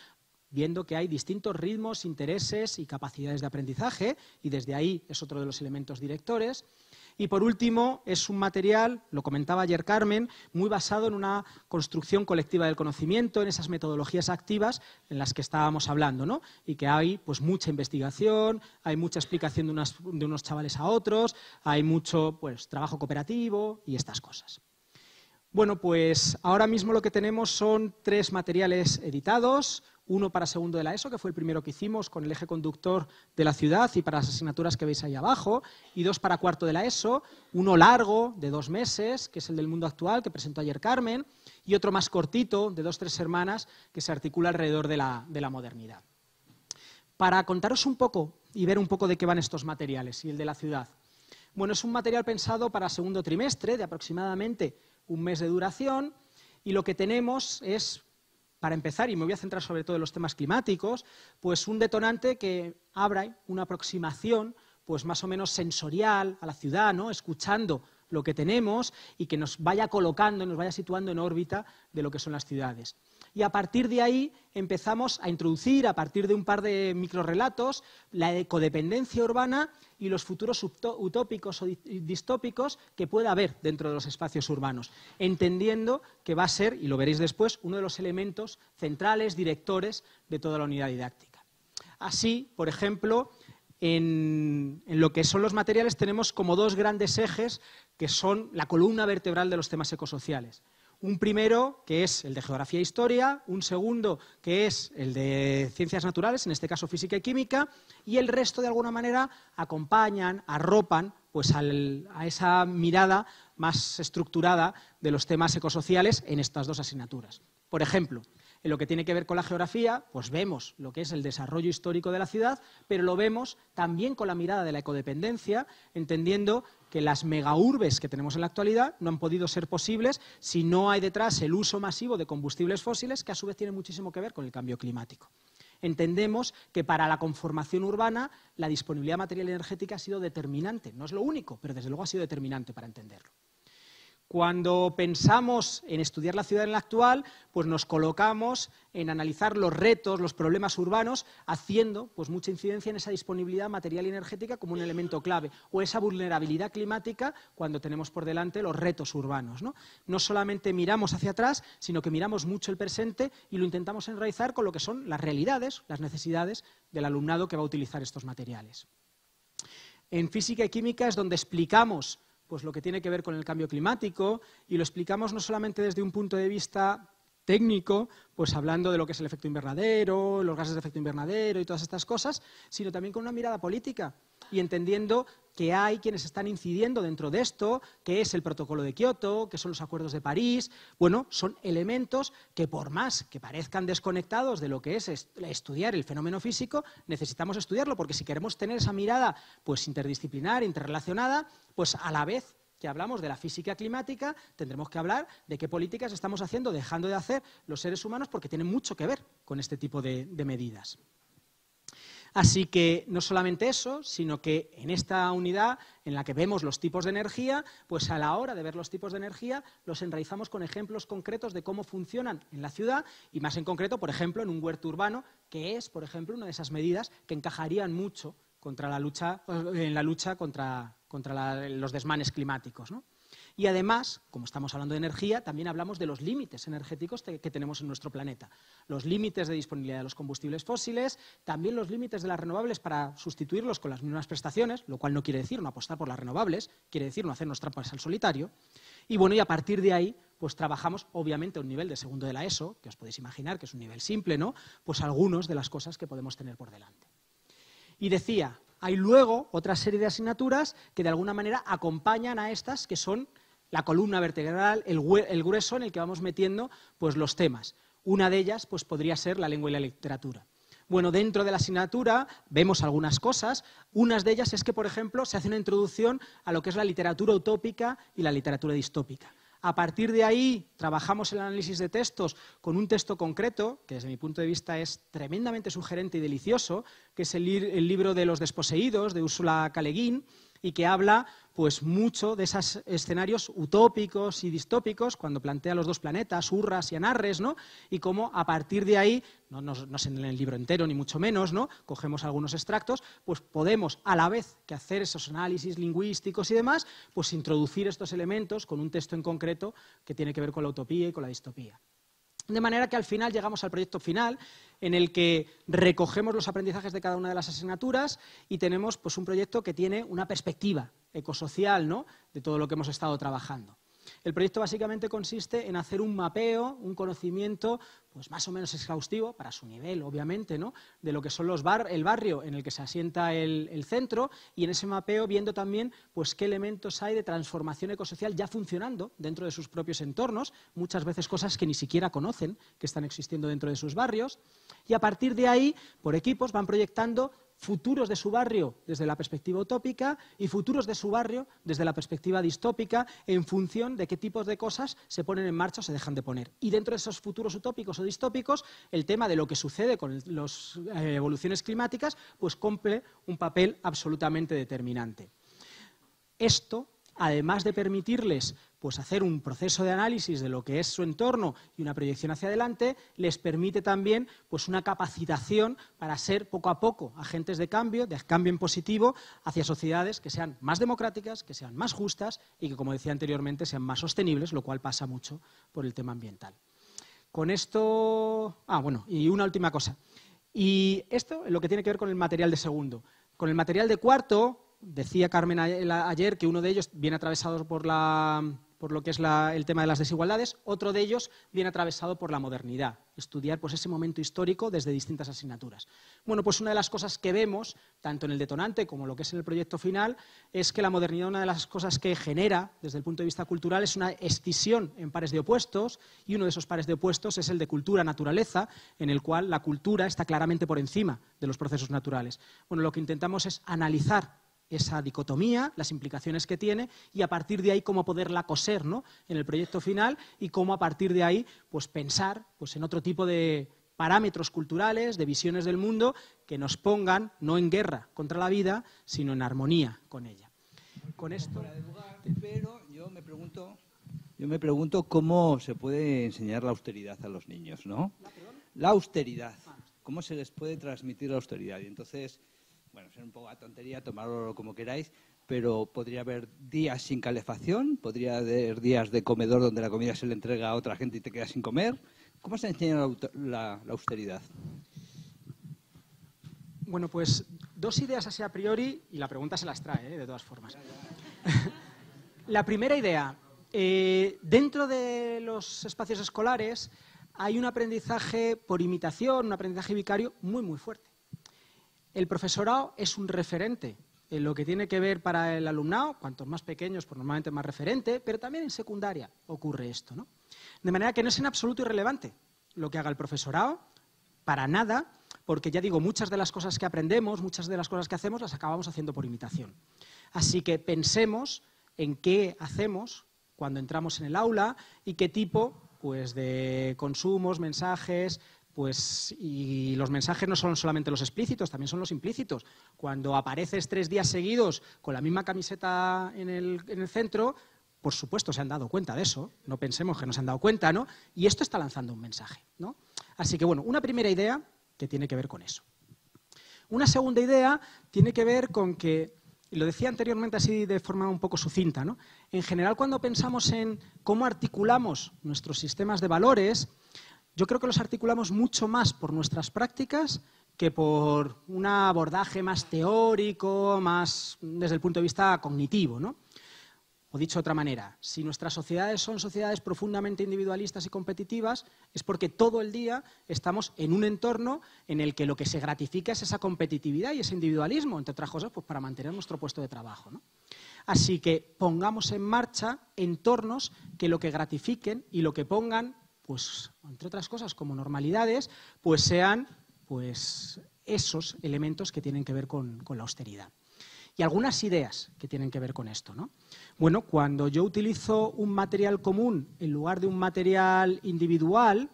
viendo que hay distintos ritmos, intereses y capacidades de aprendizaje, y desde ahí es otro de los elementos directores. Y por último, es un material, lo comentaba ayer Carmen, muy basado en una construcción colectiva del conocimiento, en esas metodologías activas en las que estábamos hablando, ¿no? Y que hay pues mucha investigación, hay mucha explicación de unos chavales a otros, hay mucho pues trabajo cooperativo y estas cosas. Bueno, pues ahora mismo lo que tenemos son 3 materiales editados, uno para segundo de la ESO, que fue el primero que hicimos con el eje conductor de la ciudad y para las asignaturas que veis ahí abajo, y 2 para cuarto de la ESO, uno largo de 2 meses, que es el del mundo actual, que presentó ayer Carmen, y otro más cortito, de 2 o 3 semanas, que se articula alrededor de la modernidad. Para contaros un poco y ver un poco de qué van estos materiales y el de la ciudad. Bueno, es un material pensado para segundo trimestre, de aproximadamente un mes de duración, y lo que tenemos es, para empezar, y me voy a centrar sobre todo en los temas climáticos, pues un detonante que abra una aproximación pues más o menos sensorial a la ciudad, ¿no? Escuchando lo que tenemos y que nos vaya colocando, nos vaya situando en órbita de lo que son las ciudades. Y a partir de ahí empezamos a introducir, a partir de un par de microrrelatos, la ecodependencia urbana y los futuros utópicos o distópicos que pueda haber dentro de los espacios urbanos, entendiendo que va a ser, y lo veréis después, uno de los elementos centrales, directores de toda la unidad didáctica. Así, por ejemplo, en lo que son los materiales tenemos como 2 grandes ejes que son la columna vertebral de los temas ecosociales. Un primero, que es el de geografía e historia, un segundo, que es el de ciencias naturales, en este caso física y química, y el resto, de alguna manera, acompañan, arropan pues, a esa mirada más estructurada de los temas ecosociales en estas 2 asignaturas. Por ejemplo, en lo que tiene que ver con la geografía, pues vemos lo que es el desarrollo histórico de la ciudad, pero lo vemos también con la mirada de la ecodependencia, entendiendo que las megaurbes que tenemos en la actualidad no han podido ser posibles si no hay detrás el uso masivo de combustibles fósiles, que a su vez tiene muchísimo que ver con el cambio climático. Entendemos que para la conformación urbana la disponibilidad material y energética ha sido determinante. No es lo único, pero desde luego ha sido determinante para entenderlo. Cuando pensamos en estudiar la ciudad en la actual, pues nos colocamos en analizar los retos, los problemas urbanos, haciendo pues, mucha incidencia en esa disponibilidad material y energética como un elemento clave, o esa vulnerabilidad climática cuando tenemos por delante los retos urbanos, ¿no? No solamente miramos hacia atrás, sino que miramos mucho el presente y lo intentamos enraizar con lo que son las realidades, las necesidades del alumnado que va a utilizar estos materiales. En física y química es donde explicamos pues lo que tiene que ver con el cambio climático, y lo explicamos no solamente desde un punto de vista técnico, pues hablando de lo que es el efecto invernadero, los gases de efecto invernadero y todas estas cosas, sino también con una mirada política y entendiendo que hay quienes están incidiendo dentro de esto, que es el protocolo de Kioto, que son los acuerdos de París. Bueno, son elementos que por más que parezcan desconectados de lo que es estudiar el fenómeno físico, necesitamos estudiarlo, porque si queremos tener esa mirada pues interdisciplinar, interrelacionada, pues a la vez que hablamos de la física climática, tendremos que hablar de qué políticas estamos haciendo, dejando de hacer los seres humanos, porque tienen mucho que ver con este tipo de medidas. Así que no solamente eso, sino que en esta unidad en la que vemos los tipos de energía, pues a la hora de ver los tipos de energía los enraizamos con ejemplos concretos de cómo funcionan en la ciudad y más en concreto, por ejemplo, en un huerto urbano, que es, por ejemplo, una de esas medidas que encajarían mucho contra en la lucha contra los desmanes climáticos, ¿no? Y además, como estamos hablando de energía, también hablamos de los límites energéticos que tenemos en nuestro planeta. Los límites de disponibilidad de los combustibles fósiles, también los límites de las renovables para sustituirlos con las mismas prestaciones, lo cual no quiere decir no apostar por las renovables, quiere decir no hacernos trampas al solitario. Y bueno, y a partir de ahí, pues trabajamos obviamente a un nivel de segundo de la ESO, que os podéis imaginar que es un nivel simple, ¿no? Pues algunas de las cosas que podemos tener por delante. Y decía, hay luego otra serie de asignaturas que de alguna manera acompañan a estas, que son la columna vertebral, el grueso en el que vamos metiendo pues, los temas. Una de ellas pues, podría ser la lengua y la literatura. Bueno, dentro de la asignatura vemos algunas cosas. Unas de ellas es que, por ejemplo, se hace una introducción a lo que es la literatura utópica y la literatura distópica. A partir de ahí trabajamos el análisis de textos con un texto concreto, que desde mi punto de vista es tremendamente sugerente y delicioso, que es el libro de Los desposeídos, de Úrsula K. Le Guin, y que habla pues mucho de esos escenarios utópicos y distópicos, cuando plantea los dos planetas, Urras y Anarres, ¿no? Y cómo a partir de ahí, no es en el libro entero ni mucho menos, ¿no? Cogemos algunos extractos, pues podemos, a la vez que hacer esos análisis lingüísticos y demás, pues introducir estos elementos con un texto en concreto que tiene que ver con la utopía y con la distopía. De manera que al final llegamos al proyecto final, en el que recogemos los aprendizajes de cada una de las asignaturas y tenemos pues, un proyecto que tiene una perspectiva ecosocial, ¿no?, de todo lo que hemos estado trabajando. El proyecto básicamente consiste en hacer un mapeo, un conocimiento pues más o menos exhaustivo, para su nivel, obviamente, ¿no?, de lo que son el barrio en el que se asienta el centro, y en ese mapeo viendo también pues, qué elementos hay de transformación ecosocial ya funcionando dentro de sus propios entornos, muchas veces cosas que ni siquiera conocen que están existiendo dentro de sus barrios, y a partir de ahí, por equipos, van proyectando futuros de su barrio desde la perspectiva utópica y futuros de su barrio desde la perspectiva distópica en función de qué tipos de cosas se ponen en marcha o se dejan de poner. Y dentro de esos futuros utópicos o distópicos, el tema de lo que sucede con las evoluciones climáticas pues cumple un papel absolutamente determinante. Esto, además de permitirles pues, hacer un proceso de análisis de lo que es su entorno y una proyección hacia adelante, les permite también pues, una capacitación para ser poco a poco agentes de cambio en positivo, hacia sociedades que sean más democráticas, que sean más justas y que, como decía anteriormente, sean más sostenibles, lo cual pasa mucho por el tema ambiental. Con esto... bueno, y una última cosa. Y esto es lo que tiene que ver con el material de segundo. Con el material de cuarto... Decía Carmen ayer que uno de ellos viene atravesado por lo que es el tema de las desigualdades, otro de ellos viene atravesado por la modernidad, estudiar pues, ese momento histórico desde distintas asignaturas. Bueno, pues una de las cosas que vemos, tanto en el detonante como lo que es en el proyecto final, es que la modernidad, una de las cosas que genera desde el punto de vista cultural, es una escisión en pares de opuestos, y uno de esos pares de opuestos es el de cultura-naturaleza, en el cual la cultura está claramente por encima de los procesos naturales. Bueno, lo que intentamos es analizar esa dicotomía, las implicaciones que tiene y a partir de ahí cómo poderla coser, ¿no?, en el proyecto final y cómo a partir de ahí pues, pensar pues, en otro tipo de parámetros culturales, de visiones del mundo que nos pongan no en guerra contra la vida, sino en armonía con ella. Con esto... Pero yo me pregunto cómo se puede enseñar la austeridad a los niños, ¿no? La austeridad. ¿Cómo se les puede transmitir la austeridad? Y entonces... Bueno, es un poco a tontería, tomarlo como queráis, pero podría haber días sin calefacción, podría haber días de comedor donde la comida se le entrega a otra gente y te quedas sin comer. ¿Cómo se enseña la austeridad? Bueno, pues dos ideas así a priori, y la pregunta se las trae, de todas formas. La primera idea, dentro de los espacios escolares hay un aprendizaje por imitación, un aprendizaje vicario muy, muy fuerte. El profesorado es un referente en lo que tiene que ver para el alumnado, cuantos más pequeños, pues normalmente más referente, pero también en secundaria ocurre esto, ¿no? De manera que no es en absoluto irrelevante lo que haga el profesorado, para nada, porque ya digo, muchas de las cosas que aprendemos, muchas de las cosas que hacemos, las acabamos haciendo por imitación. Así que pensemos en qué hacemos cuando entramos en el aula y qué tipo pues, de consumos, mensajes... y los mensajes no son solamente los explícitos, también son los implícitos. Cuando apareces 3 días seguidos con la misma camiseta en el centro, por supuesto se han dado cuenta de eso, no pensemos que no se han dado cuenta, ¿no? Y esto está lanzando un mensaje, ¿no? Así que, bueno, una primera idea que tiene que ver con eso. Una segunda idea tiene que ver con que, y lo decía anteriormente así de forma un poco sucinta, ¿no? En general, cuando pensamos en cómo articulamos nuestros sistemas de valores, yo creo que los articulamos mucho más por nuestras prácticas que por un abordaje más teórico, más desde el punto de vista cognitivo, ¿no? O dicho de otra manera, si nuestras sociedades son sociedades profundamente individualistas y competitivas, es porque todo el día estamos en un entorno en el que lo que se gratifica es esa competitividad y ese individualismo, entre otras cosas, pues para mantener nuestro puesto de trabajo, ¿no? Así que pongamos en marcha entornos que lo que gratifiquen y lo que pongan, pues, entre otras cosas, como normalidades, pues sean pues, esos elementos que tienen que ver con la austeridad. Y algunas ideas que tienen que ver con esto, ¿no? Bueno, cuando yo utilizo un material común en lugar de un material individual,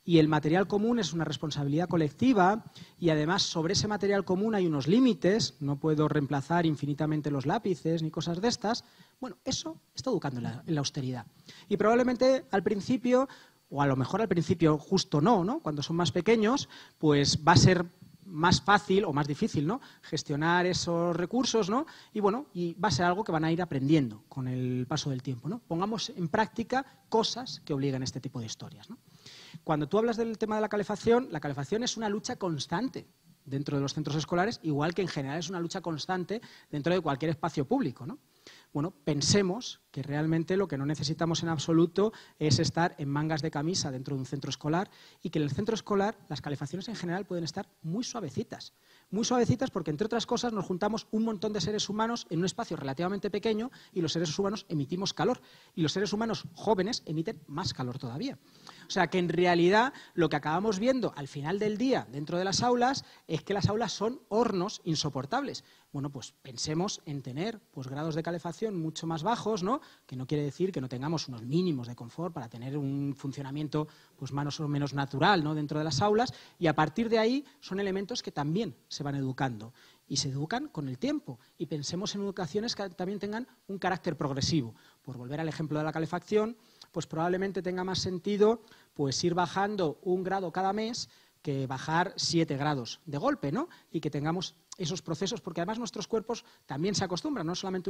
Y el material común es una responsabilidad colectiva y además sobre ese material común hay unos límites, no puedo reemplazar infinitamente los lápices ni cosas de estas. Bueno, eso está educando en la austeridad. Y probablemente al principio, o a lo mejor al principio justo no, cuando son más pequeños, pues va a ser más fácil o más difícil, ¿no?, gestionar esos recursos, ¿no? Y bueno, y va a ser algo que van a ir aprendiendo con el paso del tiempo, ¿no? Pongamos en práctica cosas que obliguen a este tipo de historias, ¿no? Cuando tú hablas del tema de la calefacción es una lucha constante dentro de los centros escolares, igual que en general es una lucha constante dentro de cualquier espacio público, ¿no? Bueno, pensemos que realmente lo que no necesitamos en absoluto es estar en mangas de camisa dentro de un centro escolar y que en el centro escolar las calefacciones en general pueden estar muy suavecitas porque, entre otras cosas, nos juntamos un montón de seres humanos en un espacio relativamente pequeño y los seres humanos emitimos calor y los seres humanos jóvenes emiten más calor todavía. O sea que en realidad lo que acabamos viendo al final del día dentro de las aulas es que las aulas son hornos insoportables. Bueno, pues pensemos en tener pues grados de calefacción mucho más bajos, ¿no? Que no quiere decir que no tengamos unos mínimos de confort para tener un funcionamiento pues más o menos natural, ¿no?, dentro de las aulas, y a partir de ahí son elementos que también se van educando y se educan con el tiempo. Y pensemos en educaciones que también tengan un carácter progresivo. Por volver al ejemplo de la calefacción, pues probablemente tenga más sentido pues ir bajando 1 grado cada mes que bajar 7 grados de golpe, ¿no? Y que tengamos esos procesos, porque además nuestros cuerpos también se acostumbran, no solamente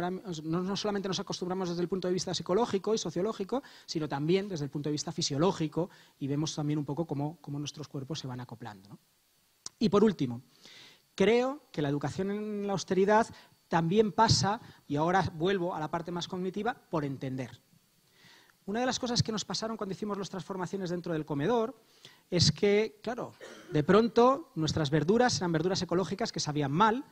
nos acostumbramos desde el punto de vista psicológico y sociológico, sino también desde el punto de vista fisiológico, y vemos también un poco cómo nuestros cuerpos se van acoplando, ¿no? Y por último, creo que la educación en la austeridad también pasa, y ahora vuelvo a la parte más cognitiva, por entender. Una de las cosas que nos pasaron cuando hicimos las transformaciones dentro del comedor es que, claro, de pronto nuestras verduras eran verduras ecológicas que sabían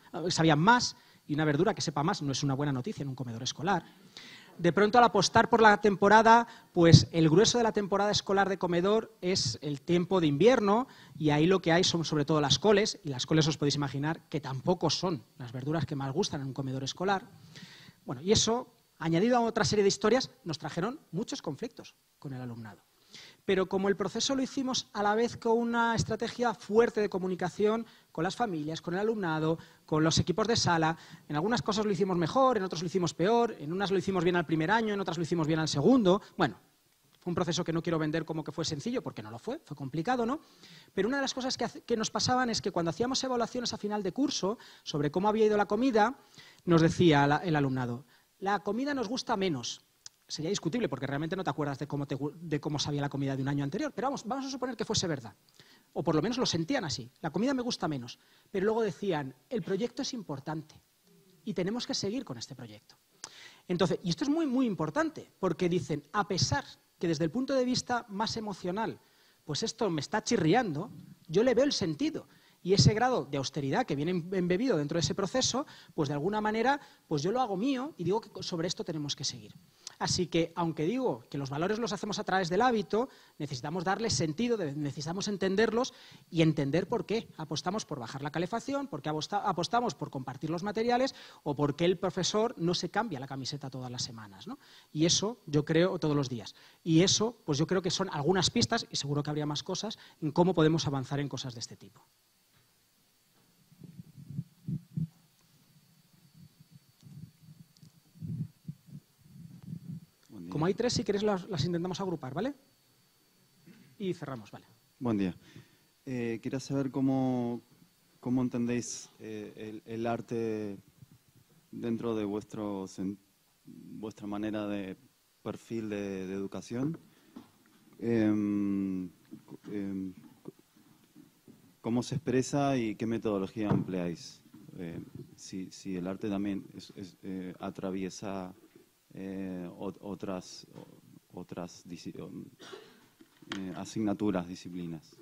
más, y una verdura que sepa más no es una buena noticia en un comedor escolar. De pronto, al apostar por la temporada, pues el grueso de la temporada escolar de comedor es el tiempo de invierno, y ahí lo que hay son sobre todo las coles, y las coles os podéis imaginar que tampoco son las verduras que más gustan en un comedor escolar. Bueno, y eso, añadido a otra serie de historias, nos trajeron muchos conflictos con el alumnado. Pero como el proceso lo hicimos a la vez con una estrategia fuerte de comunicación con las familias, con el alumnado, con los equipos de sala, en algunas cosas lo hicimos mejor, en otras lo hicimos peor, en unas lo hicimos bien al primer año, en otras lo hicimos bien al segundo. Bueno, fue un proceso que no quiero vender como que fue sencillo, porque no lo fue complicado, ¿no? Pero una de las cosas que nos pasaban es que cuando hacíamos evaluaciones a final de curso sobre cómo había ido la comida, nos decía el alumnado: la comida nos gusta menos. Sería discutible porque realmente no te acuerdas de cómo sabía la comida de un año anterior, pero vamos a suponer que fuese verdad. O por lo menos lo sentían así. La comida me gusta menos. Pero luego decían: el proyecto es importante y tenemos que seguir con este proyecto. Entonces, y esto es muy, muy importante, porque dicen, a pesar que desde el punto de vista más emocional, pues esto me está chirriando, yo le veo el sentido. Y ese grado de austeridad que viene embebido dentro de ese proceso, pues de alguna manera, pues yo lo hago mío y digo que sobre esto tenemos que seguir. Así que, aunque digo que los valores los hacemos a través del hábito, necesitamos darles sentido, necesitamos entenderlos y entender por qué apostamos por bajar la calefacción, por qué apostamos por compartir los materiales o por qué el profesor no se cambia la camiseta todas las semanas, ¿no? Y eso, yo creo, todos los días. Y eso, pues yo creo que son algunas pistas, y seguro que habría más cosas, en cómo podemos avanzar en cosas de este tipo. Como hay 3, si queréis las intentamos agrupar, ¿vale? Y cerramos, ¿vale? Buen día. Quería saber cómo entendéis el arte dentro de vuestra manera de perfil de educación. ¿Cómo se expresa y qué metodología empleáis? Si el arte también atraviesa otras asignaturas, disciplinas.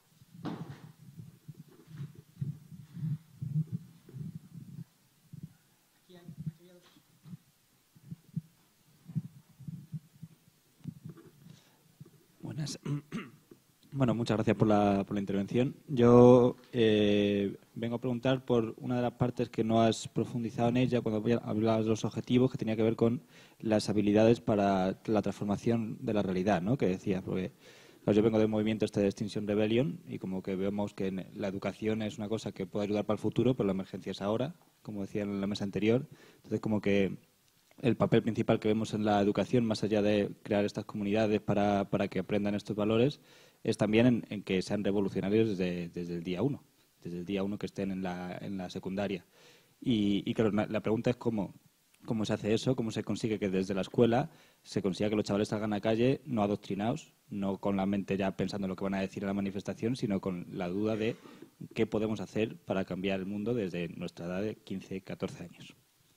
Buenas. Bueno, muchas gracias por la intervención. Yo vengo a preguntar por una de las partes que no has profundizado en ella cuando hablabas de los objetivos, que tenía que ver con las habilidades para la transformación de la realidad, ¿no? Que decía, porque Claro, yo vengo del movimiento de Extinction Rebellion y como que vemos que la educación es una cosa que puede ayudar para el futuro, pero la emergencia es ahora, como decía en la mesa anterior. Entonces, como que el papel principal que vemos en la educación, más allá de crear estas comunidades para que aprendan estos valores, es también en que sean revolucionarios desde el día 1, desde el día 1 que estén en la secundaria. Y claro, la pregunta es cómo se hace eso, cómo se consigue que desde la escuela se consiga que los chavales salgan a calle no adoctrinados, no con la mente ya pensando en lo que van a decir en la manifestación, sino con la duda de qué podemos hacer para cambiar el mundo desde nuestra edad de 15, 14 años.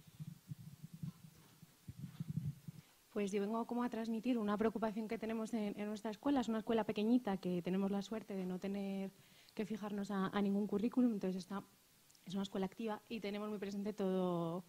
Pues yo vengo como a transmitir una preocupación que tenemos en nuestra escuela. Es una escuela pequeñita que tenemos la suerte de no tener que fijarnos a ningún currículum, entonces es una escuela activa y tenemos muy presente todo,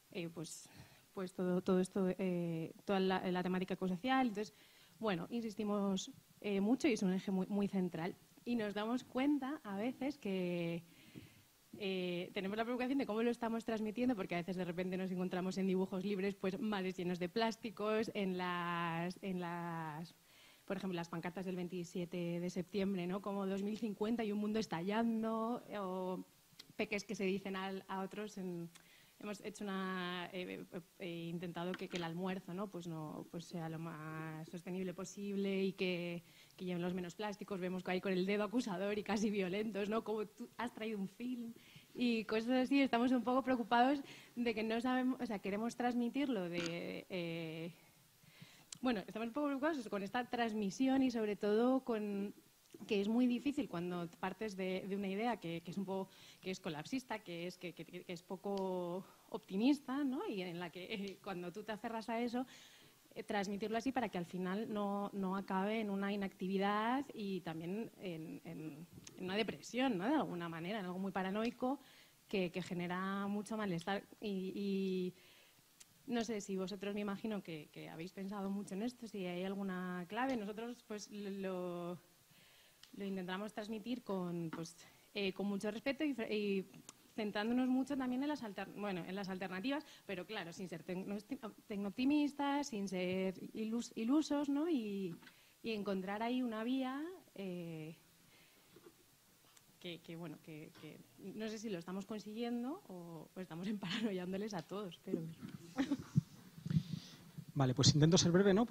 todo esto, toda la temática ecosocial. Entonces, bueno, insistimos mucho y es un eje muy central. Y nos damos cuenta a veces que tenemos la preocupación de cómo lo estamos transmitiendo, porque a veces de repente nos encontramos en dibujos libres pues mares llenos de plásticos, por ejemplo, las pancartas del 27 de septiembre, ¿no? Como 2050 y un mundo estallando, o peques que se dicen a otros. Hemos hecho intentado que el almuerzo, ¿no? Pues sea lo más sostenible posible y que lleven los menos plásticos. Vemos que hay con el dedo acusador y casi violentos, ¿no? Como tú has traído un film y cosas así. Estamos un poco preocupados de que no sabemos, o sea, queremos transmitirlo estamos un poco preocupados con esta transmisión y sobre todo que es muy difícil cuando partes de una idea que es colapsista, que es poco optimista, ¿no? Y en la que cuando tú te aferras a eso, transmitirlo así para que al final no acabe en una inactividad y también en una depresión, ¿no? De alguna manera, en algo muy paranoico que genera mucho malestar. Y no sé si vosotros, me imagino que habéis pensado mucho en esto, si hay alguna clave. Nosotros pues lo intentamos transmitir con mucho respeto y centrándonos mucho también en las alternativas, pero claro, sin ser tecno-optimistas, sin ser ilusos, ¿no? Y encontrar ahí una vía que no sé si lo estamos consiguiendo o estamos emparanoiándoles a todos, pero... Vale, pues intento ser breve, ¿no?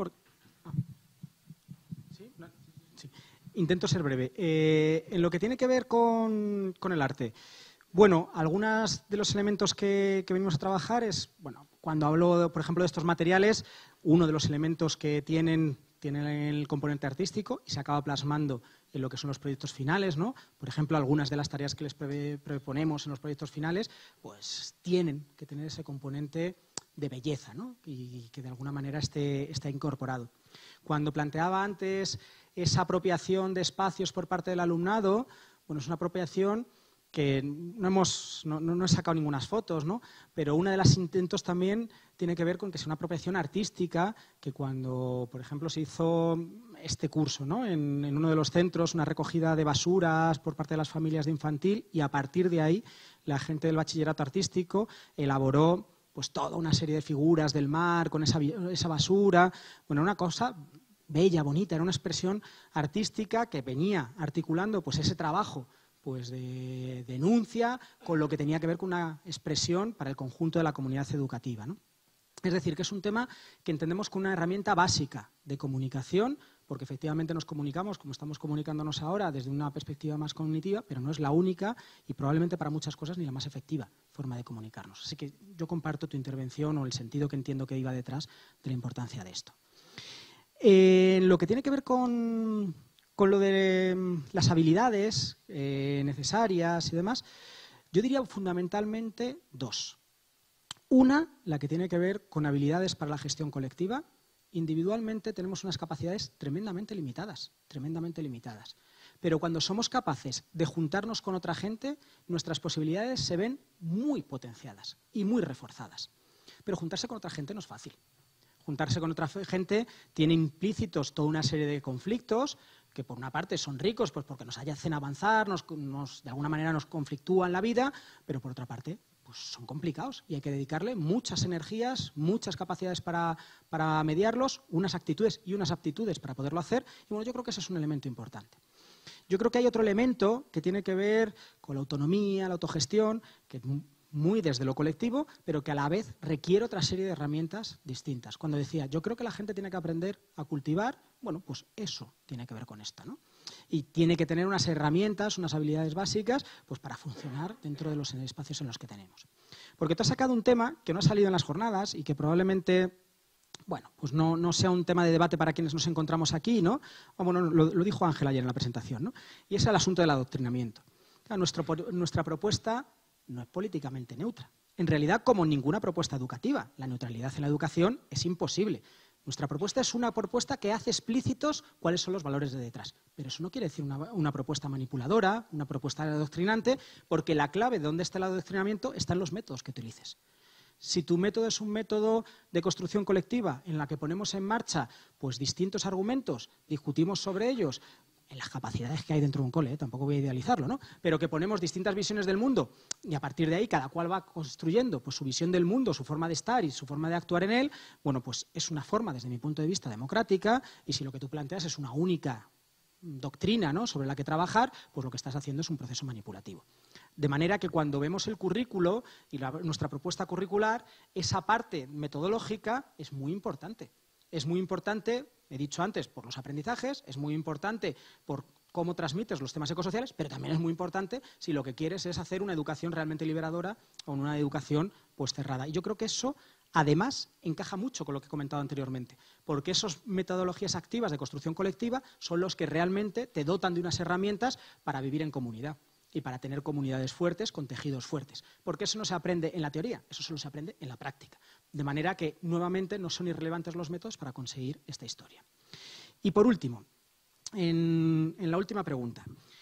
¿Sí? Sí. Intento ser breve. En lo que tiene que ver con el arte, bueno, algunos de los elementos que venimos a trabajar es, bueno, cuando hablo, por ejemplo, de estos materiales, uno de los elementos que tienen el componente artístico y se acaba plasmando en lo que son los proyectos finales, ¿no? Por ejemplo, algunas de las tareas que les proponemos en los proyectos finales, pues tienen que tener ese componente de belleza, ¿no? Y que de alguna manera esté incorporado. Cuando planteaba antes esa apropiación de espacios por parte del alumnado, bueno, es una apropiación que no he sacado ninguna fotos, ¿no? Pero una de las intentos también tiene que ver con que es una apropiación artística, que cuando, por ejemplo, se hizo este curso, ¿no? En uno de los centros, una recogida de basuras por parte de las familias de infantil, y a partir de ahí la gente del bachillerato artístico elaboró pues toda una serie de figuras del mar con esa basura. Bueno, una cosa bella, bonita, era una expresión artística que venía articulando pues ese trabajo pues de denuncia con lo que tenía que ver con una expresión para el conjunto de la comunidad educativa, ¿no? Es decir, que es un tema que entendemos como una herramienta básica de comunicación, porque efectivamente nos comunicamos como estamos comunicándonos ahora desde una perspectiva más cognitiva, pero no es la única y probablemente para muchas cosas ni la más efectiva forma de comunicarnos. Así que yo comparto tu intervención o el sentido que entiendo que iba detrás de la importancia de esto. Lo que tiene que ver con lo de las habilidades necesarias y demás, yo diría fundamentalmente dos. Una, la que tiene que ver con habilidades para la gestión colectiva. Individualmente tenemos unas capacidades tremendamente limitadas. Pero cuando somos capaces de juntarnos con otra gente, nuestras posibilidades se ven muy potenciadas y muy reforzadas. Pero juntarse con otra gente no es fácil. Juntarse con otra gente tiene implícitos toda una serie de conflictos que por una parte son ricos pues porque nos hacen avanzar, de alguna manera nos conflictúan la vida, pero por otra parte pues son complicados y hay que dedicarle muchas energías, muchas capacidades para mediarlos, unas actitudes y unas aptitudes para poderlo hacer. Y bueno, yo creo que ese es un elemento importante. Yo creo que hay otro elemento que tiene que ver con la autonomía, la autogestión, que muy desde lo colectivo, pero que a la vez requiere otra serie de herramientas distintas. Cuando decía, yo creo que la gente tiene que aprender a cultivar, bueno, pues eso tiene que ver con esta, ¿no? Y tiene que tener unas herramientas, unas habilidades básicas, pues para funcionar dentro de los espacios en los que tenemos. Porque tú has sacado un tema que no ha salido en las jornadas y que probablemente, bueno, pues no sea un tema de debate para quienes nos encontramos aquí, ¿no? Bueno, lo dijo Ángel ayer en la presentación, ¿no? Y es el asunto del adoctrinamiento. Claro, nuestra propuesta no es políticamente neutra. En realidad, como ninguna propuesta educativa, la neutralidad en la educación es imposible. Nuestra propuesta es una propuesta que hace explícitos cuáles son los valores de detrás. Pero eso no quiere decir una propuesta manipuladora, una propuesta adoctrinante, porque la clave de dónde está el adoctrinamiento está en los métodos que utilices. Si tu método es un método de construcción colectiva en la que ponemos en marcha pues, distintos argumentos, discutimos sobre ellos, en las capacidades que hay dentro de un cole, tampoco voy a idealizarlo, ¿no? Pero que ponemos distintas visiones del mundo y a partir de ahí cada cual va construyendo pues, su visión del mundo, su forma de estar y su forma de actuar en él, bueno, pues es una forma, desde mi punto de vista, democrática y si lo que tú planteas es una única doctrina, ¿no?, sobre la que trabajar, pues lo que estás haciendo es un proceso manipulativo. De manera que cuando vemos el currículo y nuestra propuesta curricular, esa parte metodológica es muy importante. Es muy importante, he dicho antes, por los aprendizajes, es muy importante por cómo transmites los temas ecosociales, pero también es muy importante si lo que quieres es hacer una educación realmente liberadora o una educación pues cerrada. Y yo creo que eso, además, encaja mucho con lo que he comentado anteriormente, porque esas metodologías activas de construcción colectiva son los que realmente te dotan de unas herramientas para vivir en comunidad y para tener comunidades fuertes con tejidos fuertes. Porque eso no se aprende en la teoría, eso solo se aprende en la práctica. De manera que, nuevamente, no son irrelevantes los métodos para conseguir esta historia. Y por último, en la última pregunta.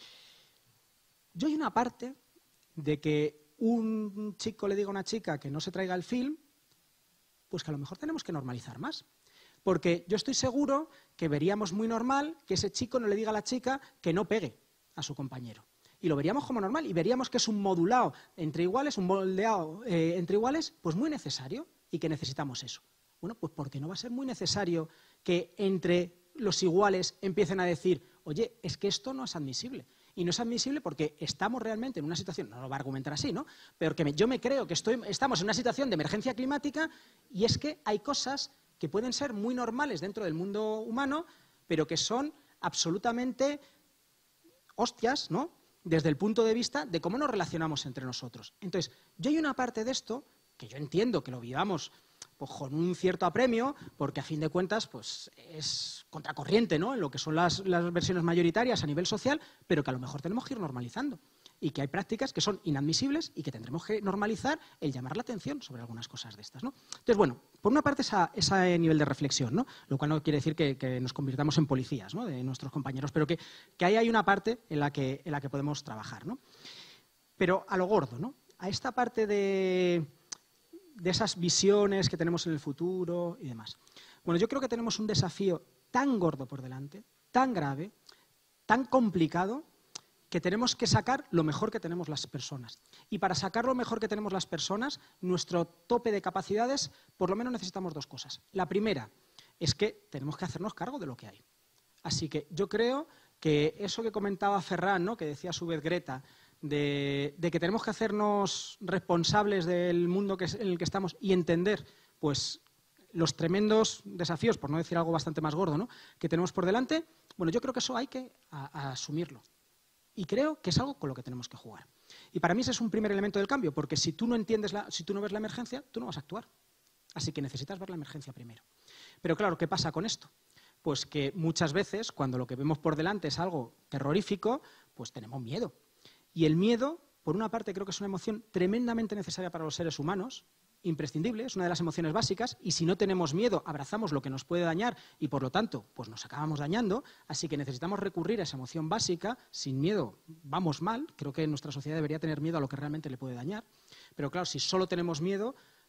Yo hay una parte de que un chico le diga a una chica que no se traiga el film, pues que a lo mejor tenemos que normalizar más. Porque yo estoy seguro que veríamos muy normal que ese chico no le diga a la chica que no pegue a su compañero. Y lo veríamos como normal y veríamos que es un modulado entre iguales, un moldeado entre iguales, pues muy necesario y que necesitamos eso. Bueno, pues porque no va a ser muy necesario que entre los iguales empiecen a decir, oye, es que esto no es admisible. Y no es admisible porque estamos realmente en una situación, no lo va a argumentar así, ¿no? Pero que yo me creo que estamos en una situación de emergencia climática y es que hay cosas que pueden ser muy normales dentro del mundo humano, pero que son absolutamente hostias, ¿no?, desde el punto de vista de cómo nos relacionamos entre nosotros. Entonces, yo hay una parte de esto que yo entiendo que lo vivamos pues, con un cierto apremio, porque a fin de cuentas pues, es contracorriente, ¿no?, en lo que son las versiones mayoritarias a nivel social, pero que a lo mejor tenemos que ir normalizando. Y que hay prácticas que son inadmisibles y que tendremos que normalizar el llamar la atención sobre algunas cosas de estas, ¿no? Entonces, bueno, por una parte ese nivel de reflexión, ¿no?, lo cual no quiere decir que nos convirtamos en policías, ¿no?, de nuestros compañeros, pero que ahí hay una parte en la que podemos trabajar, ¿no? Pero a lo gordo, ¿no?, a esta parte de esas visiones que tenemos en el futuro y demás. Bueno, yo creo que tenemos un desafío tan gordo por delante, tan grave, tan complicado, que tenemos que sacar lo mejor que tenemos las personas. Y para sacar lo mejor que tenemos las personas, nuestro tope de capacidades, por lo menos necesitamos dos cosas. La primera es que tenemos que hacernos cargo de lo que hay. Así que yo creo que eso que comentaba Ferran, ¿no?, que decía a su vez Greta, de que tenemos que hacernos responsables del mundo en el que estamos y entender pues, los tremendos desafíos, por no decir algo bastante más gordo, ¿no?, que tenemos por delante, bueno, yo creo que eso hay que asumirlo. Y creo que es algo con lo que tenemos que jugar. Y para mí ese es un primer elemento del cambio, porque si tú no ves la emergencia, tú no vas a actuar. Así que necesitas ver la emergencia primero. Pero claro, ¿qué pasa con esto? Pues que muchas veces, cuando lo que vemos por delante es algo terrorífico, pues tenemos miedo. Y el miedo, por una parte, creo que es una emoción tremendamente necesaria para los seres humanos, imprescindible, es una de las emociones básicas, y si no tenemos miedo, abrazamos lo que nos puede dañar y, por lo tanto, pues nos acabamos dañando, así que necesitamos recurrir a esa emoción básica. Sin miedo vamos mal, creo que nuestra sociedad debería tener miedo a lo que realmente le puede dañar, pero claro, si solo tenemos miedo,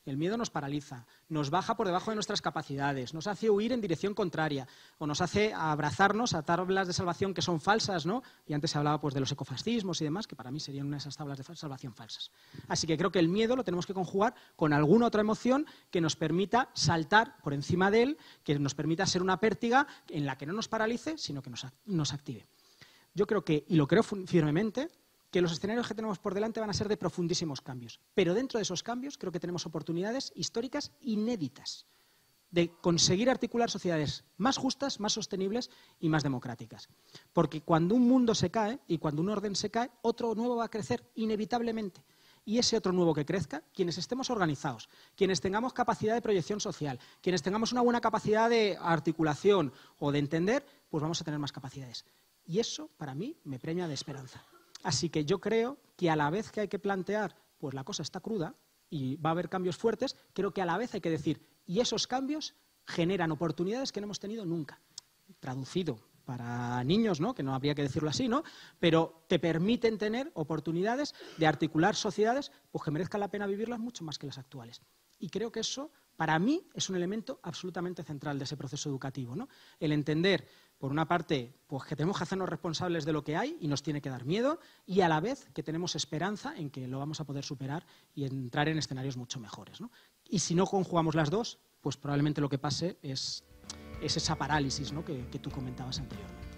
El miedo nos paraliza, nos baja por debajo de nuestras capacidades, nos hace huir en dirección contraria o nos hace abrazarnos a tablas de salvación que son falsas, ¿no? Y antes se hablaba pues, de los ecofascismos y demás, que para mí serían una de esas tablas de salvación falsas. Así que creo que el miedo lo tenemos que conjugar con alguna otra emoción que nos permita saltar por encima de él, que nos permita ser una pértiga en la que no nos paralice, sino que nos active. Yo creo que, y lo creo firmemente, que los escenarios que tenemos por delante van a ser de profundísimos cambios. Pero dentro de esos cambios creo que tenemos oportunidades históricas inéditas de conseguir articular sociedades más justas, más sostenibles y más democráticas. Porque cuando un mundo se cae y cuando un orden se cae, otro nuevo va a crecer inevitablemente. Y ese otro nuevo que crezca, quienes estemos organizados, quienes tengamos capacidad de proyección social, quienes tengamos una buena capacidad de articulación o de entender, pues vamos a tener más capacidades. Y eso, para mí, me premia de esperanza. Así que yo creo que a la vez que hay que plantear, pues la cosa está cruda y va a haber cambios fuertes, creo que a la vez hay que decir, y esos cambios generan oportunidades que no hemos tenido nunca. Traducido para niños, ¿no? Que no habría que decirlo así, ¿no? Pero te permiten tener oportunidades de articular sociedades pues que merezcan la pena vivirlas mucho más que las actuales. Y creo que eso, para mí, es un elemento absolutamente central de ese proceso educativo, ¿no? El entender, por una parte, pues que tenemos que hacernos responsables de lo que hay y nos tiene que dar miedo, y a la vez que tenemos esperanza en que lo vamos a poder superar y entrar en escenarios mucho mejores, ¿no? Y si no conjugamos las dos, pues probablemente lo que pase es esa parálisis, ¿no? que tú comentabas anteriormente.